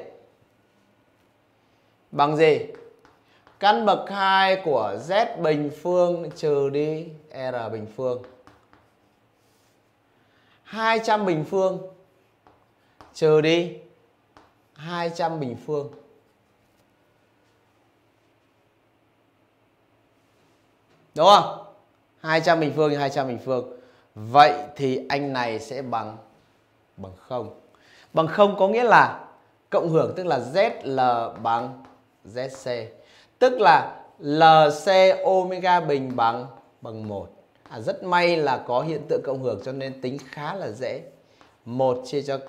A: bằng gì? Căn bậc hai của Z bình phương trừ đi R bình phương. hai trăm bình phương trừ đi hai trăm bình phương. Đúng không? hai trăm bình phương hai trăm bình phương. Vậy thì anh này sẽ bằng bằng không. Bằng không có nghĩa là cộng hưởng, tức là Z L bằng Z C. Tức là L C omega bình bằng bằng một. À, rất may là có hiện tượng cộng hưởng cho nên tính khá là dễ. một chia cho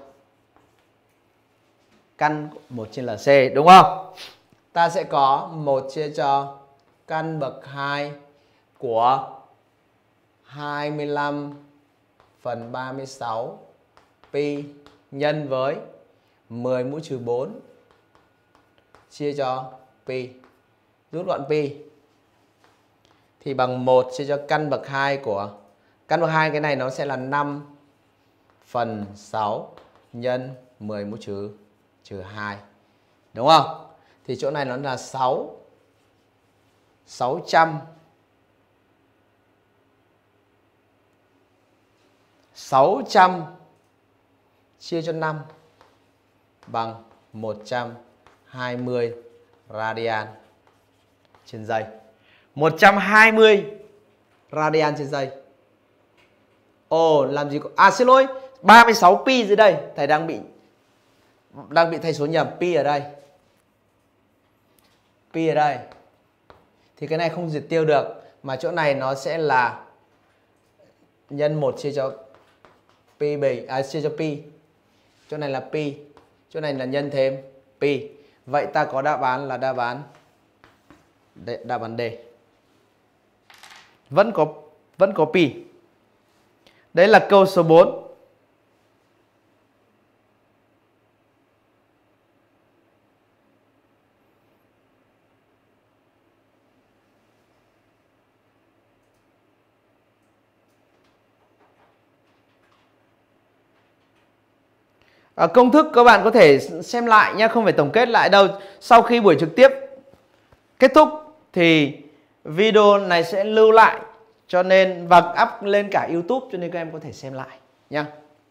A: căn một trên L C, đúng không? Ta sẽ có một chia cho căn bậc hai của hai mươi lăm phần ba mươi sáu pi nhân với mười mũ trừ bốn chia cho pi. Rút gọn pi thì bằng một chia cho căn bậc hai của căn bậc hai, cái này nó sẽ là năm phần sáu nhân mười mũ trừ trừ hai. Đúng không? Thì chỗ này nó là sáu sáu trăm sáu trăm chia cho năm bằng một trăm hai mươi radian trên giây. một trăm hai mươi radian trên giây. Ồ, làm gì có... À, xin lỗi, ba mươi sáu pi dưới đây. Thầy đang bị đang bị thầy số nhầm. Pi ở đây. Pi ở đây. Thì cái này không diệt tiêu được. Mà chỗ này nó sẽ là nhân một chia cho pi bình, à, chia cho pi. Chỗ này là pi. Chỗ này là nhân thêm pi. Vậy ta có đáp án là đáp án đáp án D. Vẫn có vẫn vẫn có pi. Đấy là câu số bốn. À, công thức các bạn có thể xem lại nhé, không phải tổng kết lại đâu. Sau khi buổi trực tiếp kết thúc thì video này sẽ lưu lại, cho nên và up lên cả YouTube, cho nên các em có thể xem lại nhé.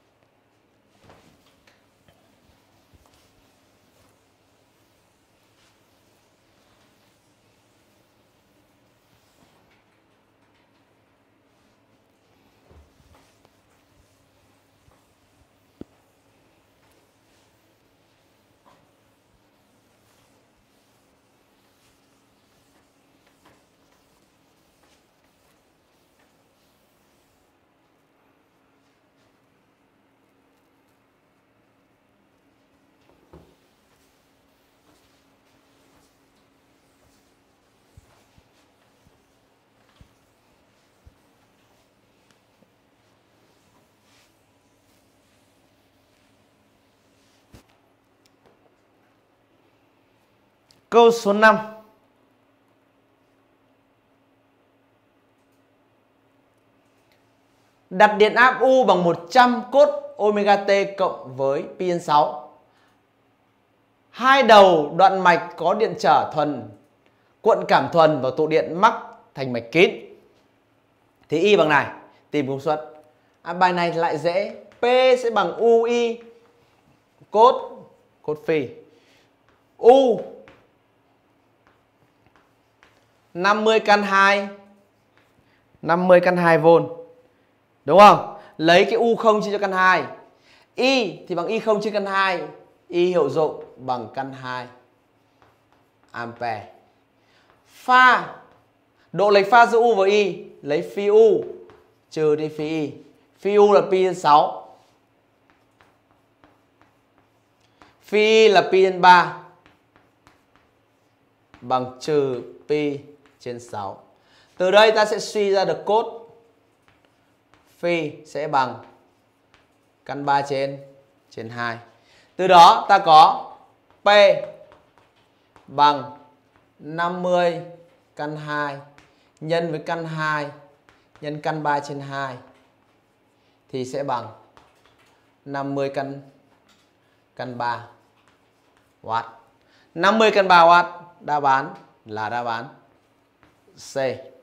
A: Câu số năm. Đặt điện áp U bằng một trăm cos omega t cộng với pi nhân sáu. Hai đầu đoạn mạch có điện trở thuần, cuộn cảm thuần và tụ điện mắc thành mạch kín. Thì Y bằng này, tìm công suất. À, bài này lại dễ. P sẽ bằng u i cos cos phi. U năm mươi căn hai, năm mươi căn hai vôn. Đúng không? Lấy cái U không chia cho căn hai. Y thì bằng Y không chia căn hai. Y hiệu dụng bằng căn hai ampere. Pha, độ lệch pha giữa U và Y, lấy phi U trừ đi phi Y. Phi U là pi nhân sáu. Phi Y là pi nhân ba bằng trừ pi trên sáu. Từ đây ta sẽ suy ra được cos phi sẽ bằng căn ba trên trên hai. Từ đó ta có P bằng năm mươi căn hai nhân với căn hai nhân căn ba trên hai thì sẽ bằng năm mươi căn căn ba watt. năm mươi căn ba watt, đáp án là đáp án C.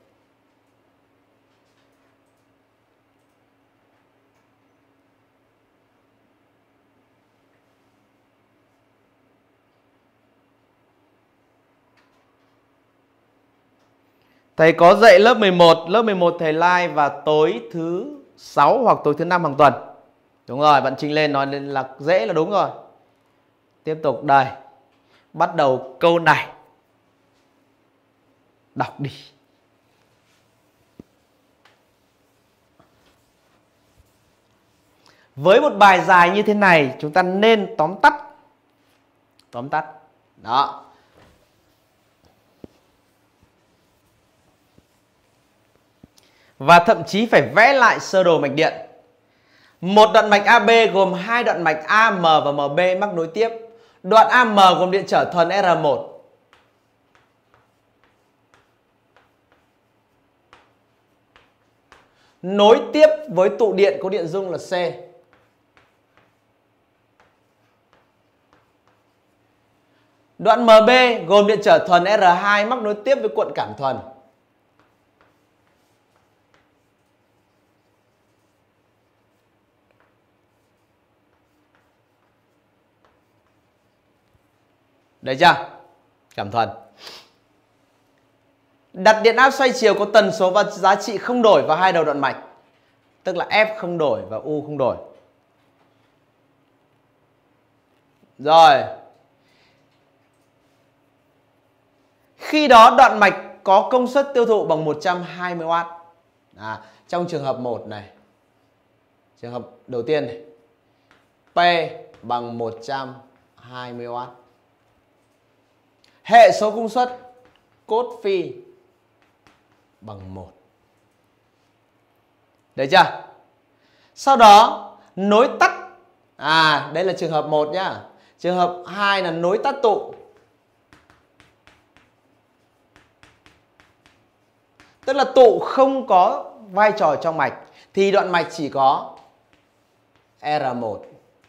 A: Thầy có dạy lớp mười một, lớp mười một thầy live vào tối thứ sáu hoặc tối thứ năm hàng tuần. Đúng rồi, bạn Trinh lên nói là dễ là đúng rồi. Tiếp tục đây. Bắt đầu câu này. Đọc đi. Với một bài dài như thế này, chúng ta nên tóm tắt. Tóm tắt. Đó. Và thậm chí phải vẽ lại sơ đồ mạch điện. Một đoạn mạch a bê gồm hai đoạn mạch a em và em bê mắc nối tiếp. Đoạn a em gồm điện trở thuần R một. Nối tiếp với tụ điện có điện dung là C. Đoạn em bê gồm điện trở thuần R hai mắc nối tiếp với cuộn cảm thuần. Đấy chưa? Cảm thuần. Đặt điện áp xoay chiều có tần số và giá trị không đổi vào hai đầu đoạn mạch. Tức là F không đổi và U không đổi. Rồi. Khi đó đoạn mạch có công suất tiêu thụ bằng một trăm hai mươi oát. À, trong trường hợp một này. Trường hợp đầu tiên này. P bằng một trăm hai mươi oát. Hệ số công suất cos phi bằng một. Được chưa? Sau đó nối tắt. À, đây là trường hợp một nhá. Trường hợp hai là nối tắt tụ. Tức là tụ không có vai trò trong mạch thì đoạn mạch chỉ có R một,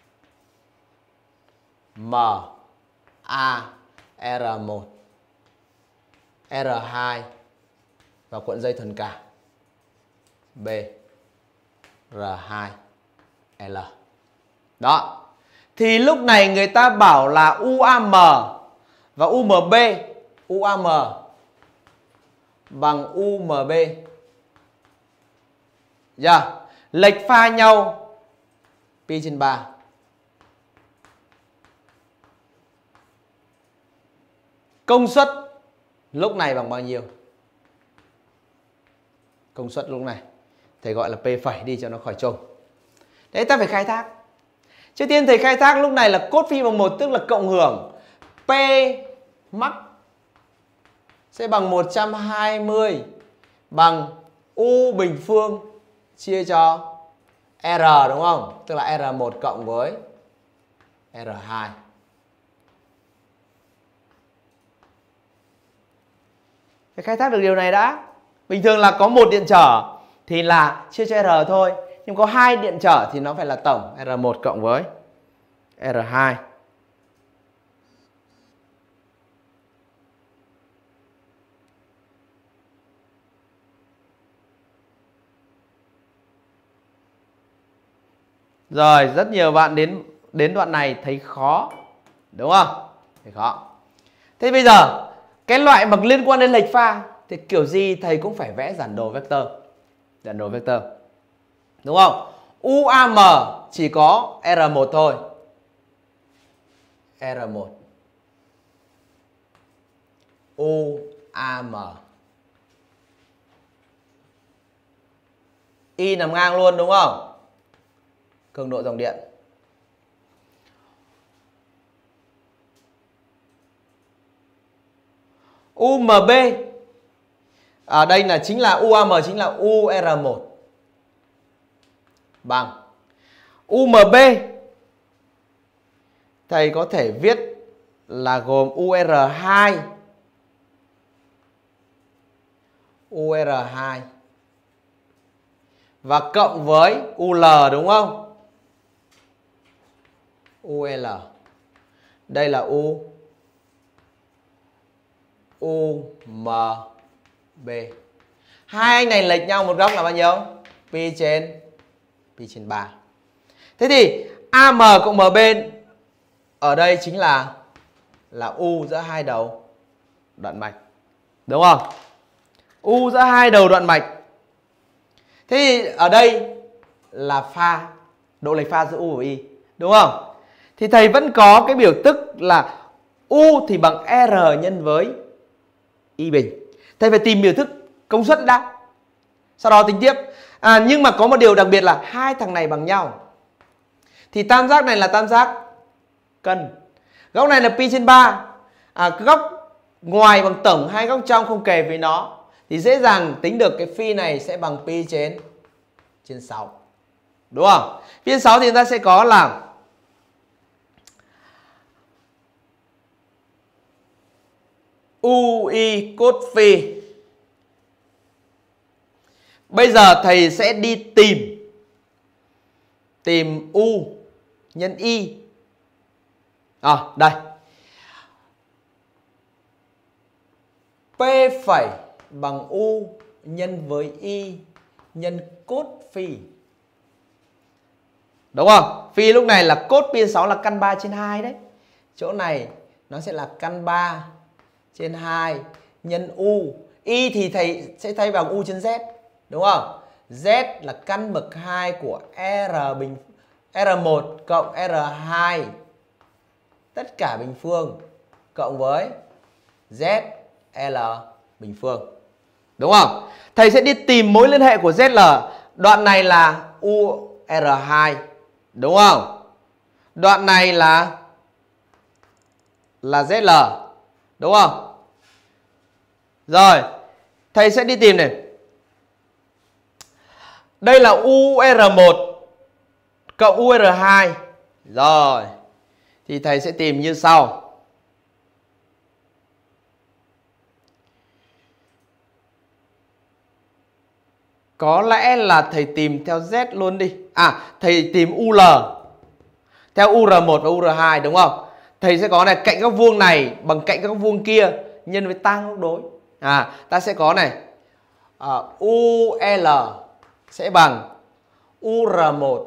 A: M, A, R một, R hai và cuộn dây thuần cảm B, R hai, L. Đó. Thì lúc này người ta bảo là u a em và u em bê, u a em bằng u em bê. Yeah. Lệch pha nhau pi trên ba. Công suất lúc này bằng bao nhiêu? Công suất lúc này thầy gọi là P phẩy đi cho nó khỏi trùng. Đấy, ta phải khai thác. Trước tiên thầy khai thác lúc này là cốt phi bằng một, tức là cộng hưởng P max sẽ bằng một trăm hai mươi bằng U bình phương chia cho R, đúng không? Tức là R một cộng với R hai. Phải khai thác được điều này đã. Bình thường là có một điện trở thì là chia cho R thôi. Nhưng có hai điện trở thì nó phải là tổng R một cộng với R hai. Rồi, rất nhiều bạn đến đến đoạn này thấy khó, đúng không? Thấy khó. Thế bây giờ cái loại mà liên quan đến lệch pha thì kiểu gì thầy cũng phải vẽ giản đồ vectơ. Giản đồ vectơ. Đúng không? u a em chỉ có R một thôi. R một. u a em. Y nằm ngang luôn, đúng không? Cường độ dòng điện. u em bê ở đây là chính là u a em chính là u R một bằng u em bê. Thầy có thể viết là gồm u R hai, u R hai và cộng với u L, đúng không? u L. Đây là U U M B. Hai anh này lệch nhau một góc là bao nhiêu? Pi trên pi trên ba. Thế thì a em cộng em bê ở đây chính là là U giữa hai đầu đoạn mạch. Đúng không? U giữa hai đầu đoạn mạch. Thế thì ở đây là pha, độ lệch pha giữa U và Y, đúng không? Thì thầy vẫn có cái biểu thức là U thì bằng R nhân với Y bình. Thầy phải tìm biểu thức công suất đã, sau đó tính tiếp. À, nhưng mà có một điều đặc biệt là hai thằng này bằng nhau thì tam giác này là tam giác cân. Góc này là pi trên ba. À, góc ngoài bằng tổng, hai góc trong không kề với nó thì dễ dàng tính được cái phi này sẽ bằng pi trên trên sáu. Đúng không? Pi trên sáu thì chúng ta sẽ có là u i cos phi. Bây giờ thầy sẽ đi tìm tìm u nhân y. À, đây. P phẩy bằng u nhân với y nhân cos phi. Đúng không? Phi lúc này là cos pi sáu là căn ba trên hai đấy. Chỗ này nó sẽ là căn ba trên hai nhân u. Y thì thầy sẽ thay bằng u trên z. Đúng không? Z là căn bậc hai của R bình R một cộng R hai tất cả bình phương cộng với Z L bình phương. Đúng không? Thầy sẽ đi tìm mối liên hệ của Z L. Đoạn này là U R hai. Đúng không? Đoạn này là là Z L. Đúng không? Rồi, thầy sẽ đi tìm này. Đây là u R một cộng u R hai. Rồi. Thì thầy sẽ tìm như sau. Có lẽ là thầy tìm theo Z luôn đi. À, thầy tìm u L theo u R một và u R hai đúng không? Thầy sẽ có này, cạnh góc vuông này bằng cạnh góc vuông kia nhân với tang góc đối. À, ta sẽ có này, uh, u L sẽ bằng u R một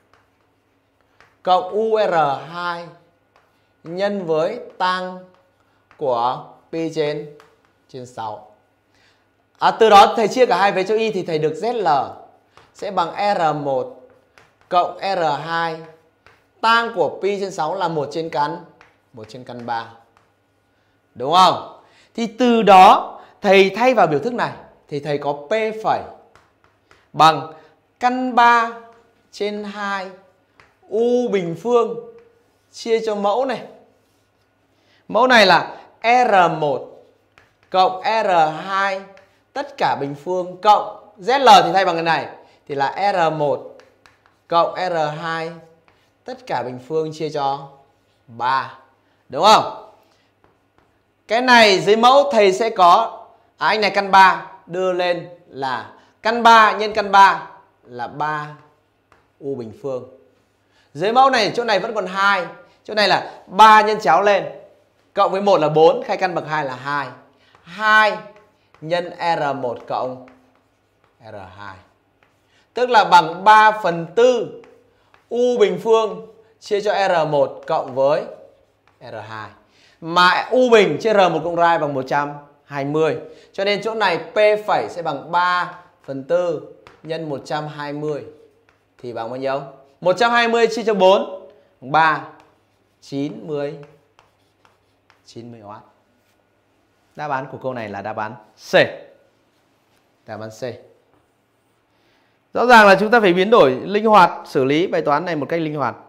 A: cộng u R hai nhân với tang của pi trên trên sáu. À, từ đó thầy chia cả hai vế cho y thì thầy được Z L sẽ bằng R một cộng R hai. Tang của pi trên sáu là một trên căn một trên căn ba. Đúng không? Thì từ đó thầy thay vào biểu thức này thì thầy có P phẩy bằng căn ba trên hai u bình phương chia cho mẫu này. Mẫu này là R một cộng R hai tất cả bình phương cộng Z L thì thay bằng cái này thì là R một cộng R hai tất cả bình phương chia cho ba. Đúng không? Cái này dưới mẫu thầy sẽ có à, anh này căn ba đưa lên là căn ba nhân căn ba là ba u bình phương. Dưới mẫu này chỗ này vẫn còn hai, chỗ này là ba nhân chéo lên cộng với một là bốn, khai căn bậc hai là hai. hai nhân R một cộng R hai. Tức là bằng ba phần tư u bình phương chia cho R một cộng với R hai. Mà u bình chia R một cộng R hai bằng một trăm hai mươi. Cho nên chỗ này P phẩy sẽ bằng ba phần tư nhân một trăm hai mươi. Thì bằng bao nhiêu? một trăm hai mươi chia cho bốn ba, chín mươi chín mươi oát. Đáp án của câu này là đáp án C. Đáp án C. Rõ ràng là chúng ta phải biến đổi linh hoạt, xử lý bài toán này một cách linh hoạt.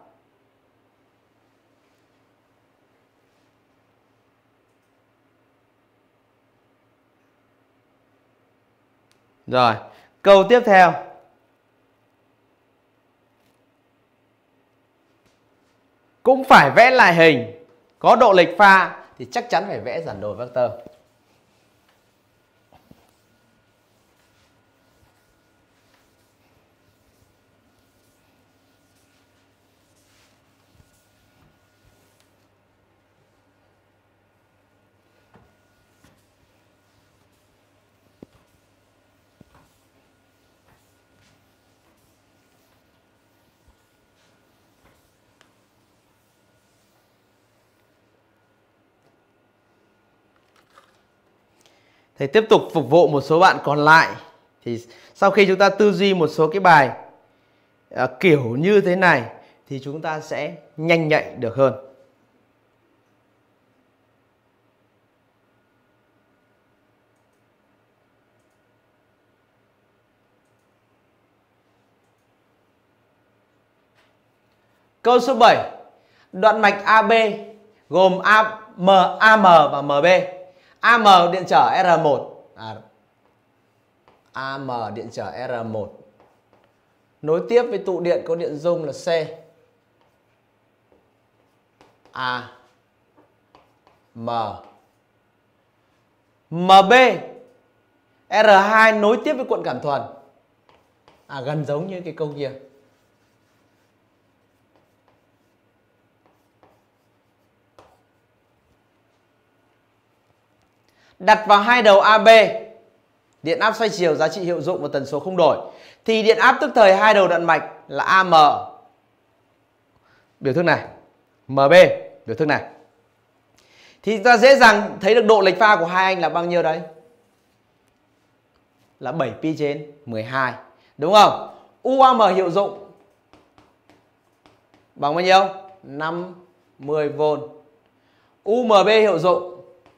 A: Rồi, câu tiếp theo. Cũng phải vẽ lại hình, có độ lệch pha thì chắc chắn phải vẽ giản đồ vectơ. Thầy tiếp tục phục vụ một số bạn còn lại. Thì sau khi chúng ta tư duy một số cái bài à, kiểu như thế này thì chúng ta sẽ nhanh nhạy được hơn. Câu số bảy. Đoạn mạch a bê gồm A M, A M và M B. A M điện trở R một, à, A M điện trở R một nối tiếp với tụ điện có điện dung là C. A M M B R hai nối tiếp với cuộn cảm thuần. À, gần giống như cái câu kia. Đặt vào hai đầu a bê điện áp xoay chiều, giá trị hiệu dụng và tần số không đổi thì điện áp tức thời hai đầu đoạn mạch là A M, biểu thức này, M B, biểu thức này. Thì ta dễ dàng thấy được độ lệch pha của hai anh là bao nhiêu đấy? Là bảy pi trên mười hai, đúng không? u a em hiệu dụng bằng bao nhiêu? năm mươi vôn. u em bê hiệu dụng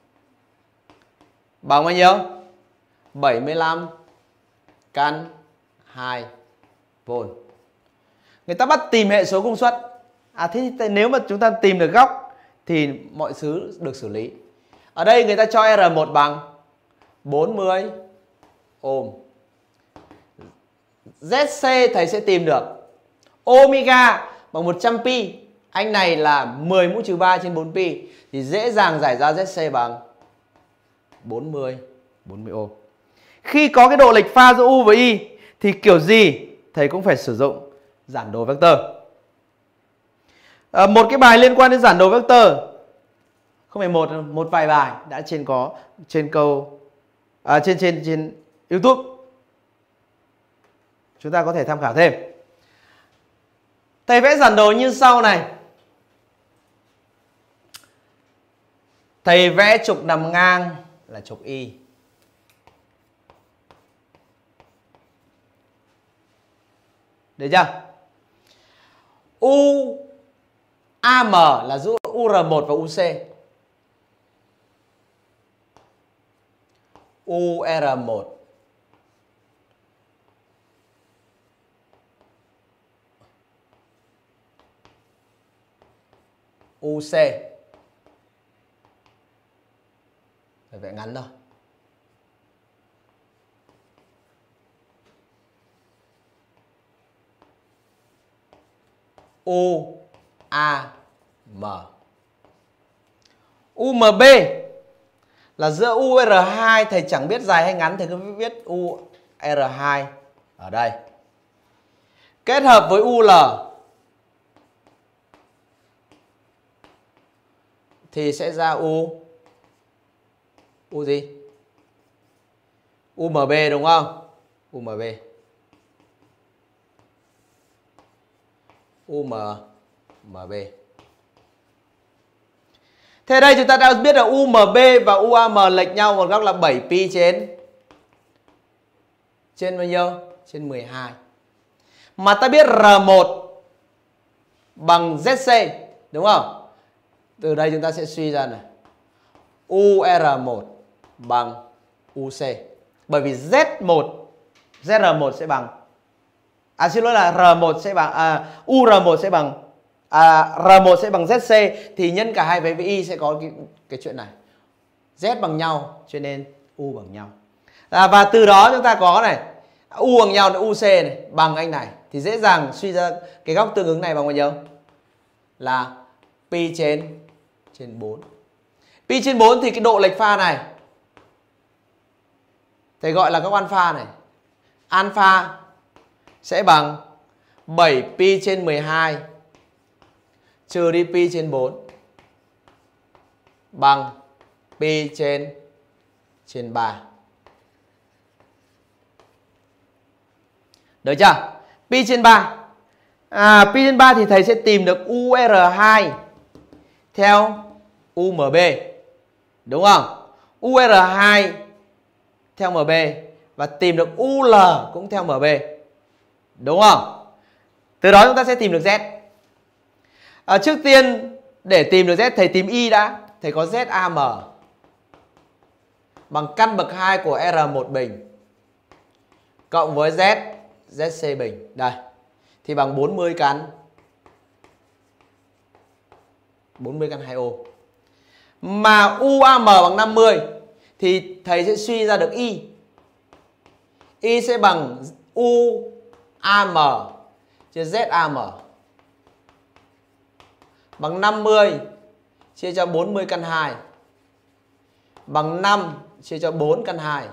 A: bằng bao nhiêu? bảy mươi lăm căn hai vôn. Người ta bắt tìm hệ số công suất. À, thế thì nếu mà chúng ta tìm được góc thì mọi thứ được xử lý. Ở đây người ta cho R một bằng bốn mươi ôm. Z C thầy sẽ tìm được omega bằng một trăm pi. Anh này là mười mũ trừ ba trên bốn pi. Thì dễ dàng giải ra Z C bằng bốn mươi ohm. Khi có cái độ lệch pha giữa U và Y thì kiểu gì thầy cũng phải sử dụng giản đồ vectơ. À, một cái bài liên quan đến giản đồ vectơ, không phải một một vài bài đã trên có trên câu à, trên trên trên YouTube. Chúng ta có thể tham khảo thêm. Thầy vẽ giản đồ như sau này. Thầy vẽ trục nằm ngang là trục Y. Được chưa? U A M là giữa U R một và U C. U R một U C. Phải vẽ ngắn thôi. U A M. U M B là giữa U R hai, thầy chẳng biết dài hay ngắn, thầy cứ viết U R hai ở đây. Kết hợp với U L thì sẽ ra U U gì? U M B đúng không? U M B. U M M B. Thế đây chúng ta đã biết là U M B và U A M lệch nhau một góc là bảy pi trên trên bao nhiêu? Trên mười hai. Mà ta biết R một bằng Z C đúng không? Từ đây chúng ta sẽ suy ra này. U R một bằng U C. Bởi vì Z một Z R một sẽ bằng À xin lỗi là R một sẽ bằng à, U R một sẽ bằng à, R một sẽ bằng Z C, thì nhân cả hai với Y sẽ có cái, cái chuyện này. Z bằng nhau cho nên U bằng nhau. À, và từ đó chúng ta có này, U bằng nhau là U C này bằng anh này, thì dễ dàng suy ra cái góc tương ứng này bằng bao nhiêu? Là pi trên trên bốn. Pi trên bốn thì cái độ lệch pha này thầy gọi là góc alpha này. Alpha sẽ bằng bảy pi trên mười hai trừ đi pi trên bốn bằng pi trên trên ba. Được chưa? Pi trên ba. À, pi trên ba thì thầy sẽ tìm được U R hai theo U M B. Đúng không? U R hai theo M B và tìm được U L cũng theo M B. Đúng không? Từ đó chúng ta sẽ tìm được Z. À, trước tiên để tìm được Z thầy tìm Y đã. Thầy có Z A M bằng căn bậc hai của R một bình cộng với Z Z C bình. Đây. Thì bằng bốn mươi căn bốn mươi căn hai ô. Mà U A M bằng năm mươi thì thầy sẽ suy ra được Y. Y sẽ bằng U A M chia Z A M bằng năm mươi chia cho bốn mươi căn hai bằng năm chia cho bốn căn hai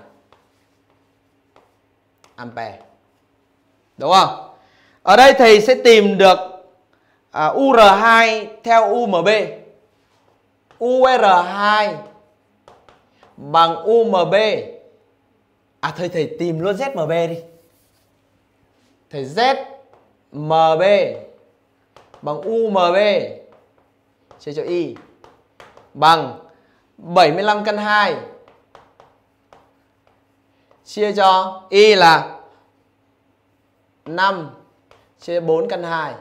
A: ampere. Đúng không? Ở đây thầy sẽ tìm được à, U R hai theo U M B. U R hai bằng U M B. À thầy thầy tìm luôn Z M B đi. Thầy Z M B bằng U M B chia cho Y bằng bảy mươi lăm căn hai chia cho Y là năm chia bốn căn hai.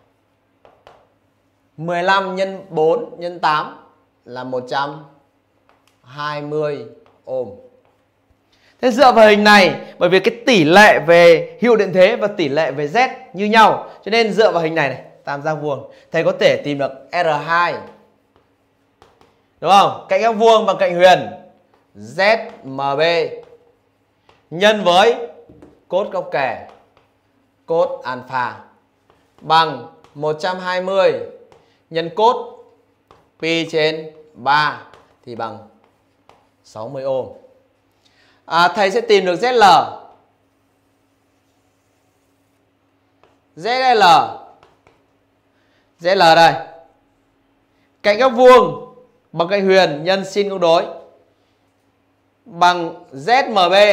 A: mười lăm nhân bốn nhân tám là một trăm hai mươi ohm. Thế dựa vào hình này, bởi vì cái tỷ lệ về hiệu điện thế và tỷ lệ về Z như nhau, cho nên dựa vào hình này này, tam giác vuông, thầy có thể tìm được R hai. Đúng không? Cạnh góc vuông bằng cạnh huyền Z M B nhân với cốt góc kề cos alpha bằng một trăm hai mươi nhân cos pi trên ba thì bằng sáu mươi ohm. À, thầy sẽ tìm được Z L. Z L. Z L đây. Cạnh góc vuông bằng cạnh huyền nhân sin công đối bằng Z M B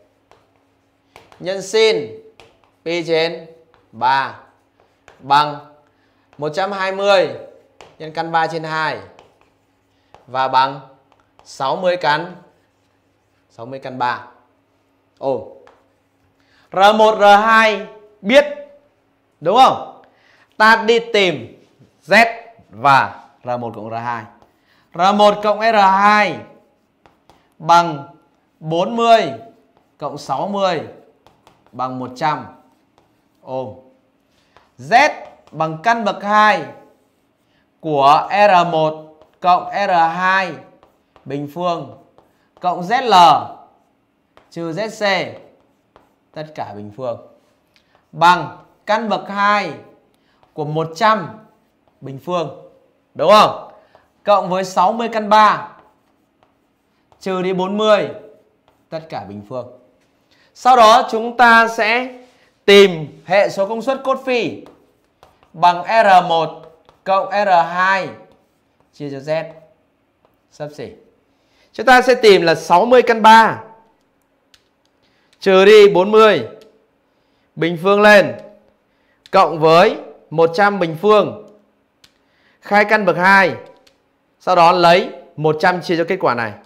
A: nhân sin pi trên ba bằng một trăm hai mươi nhân căn ba trên hai và bằng sáu mươi căn sáu mươi căn ba. Ồ. R một R hai biết đúng không? Ta đi tìm Z và R một cộng R hai. R một cộng R hai bằng bốn mươi cộng sáu mươi bằng một trăm ohm. Z bằng căn bậc hai của R một cộng R hai bình phương cộng Z L trừ Z C tất cả bình phương bằng căn bậc hai của một trăm bình phương. Đúng không? Cộng với sáu mươi căn ba trừ đi bốn mươi tất cả bình phương. Sau đó chúng ta sẽ tìm hệ số công suất cos phi bằng R một cộng R hai chia cho Z xấp xỉ. Chúng ta sẽ tìm là sáu mươi căn ba trừ đi bốn mươi bình phương lên cộng với một trăm bình phương khai căn bậc hai. Sau đó lấy một trăm chia cho kết quả này.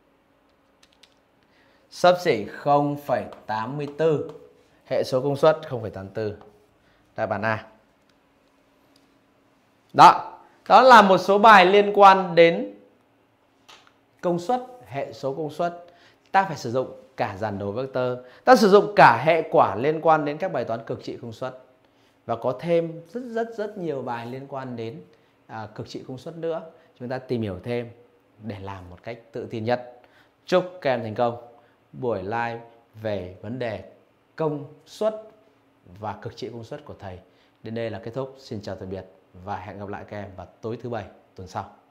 A: Xấp xỉ không phẩy tám mươi tư. Hệ số công suất không phẩy tám mươi tư. Đáp án A. Đó. Đó là một số bài liên quan đến công suất, hệ số công suất. Ta phải sử dụng cả dàn đồ vectơ. Ta sử dụng cả hệ quả liên quan đến các bài toán cực trị công suất. Và có thêm rất rất rất nhiều bài liên quan đến à, cực trị công suất nữa. Chúng ta tìm hiểu thêm để làm một cách tự tin nhất. Chúc các em thành công. Buổi live về vấn đề công suất và cực trị công suất của thầy đến đây là kết thúc. Xin chào tạm biệt và hẹn gặp lại các em vào tối thứ bảy tuần sau.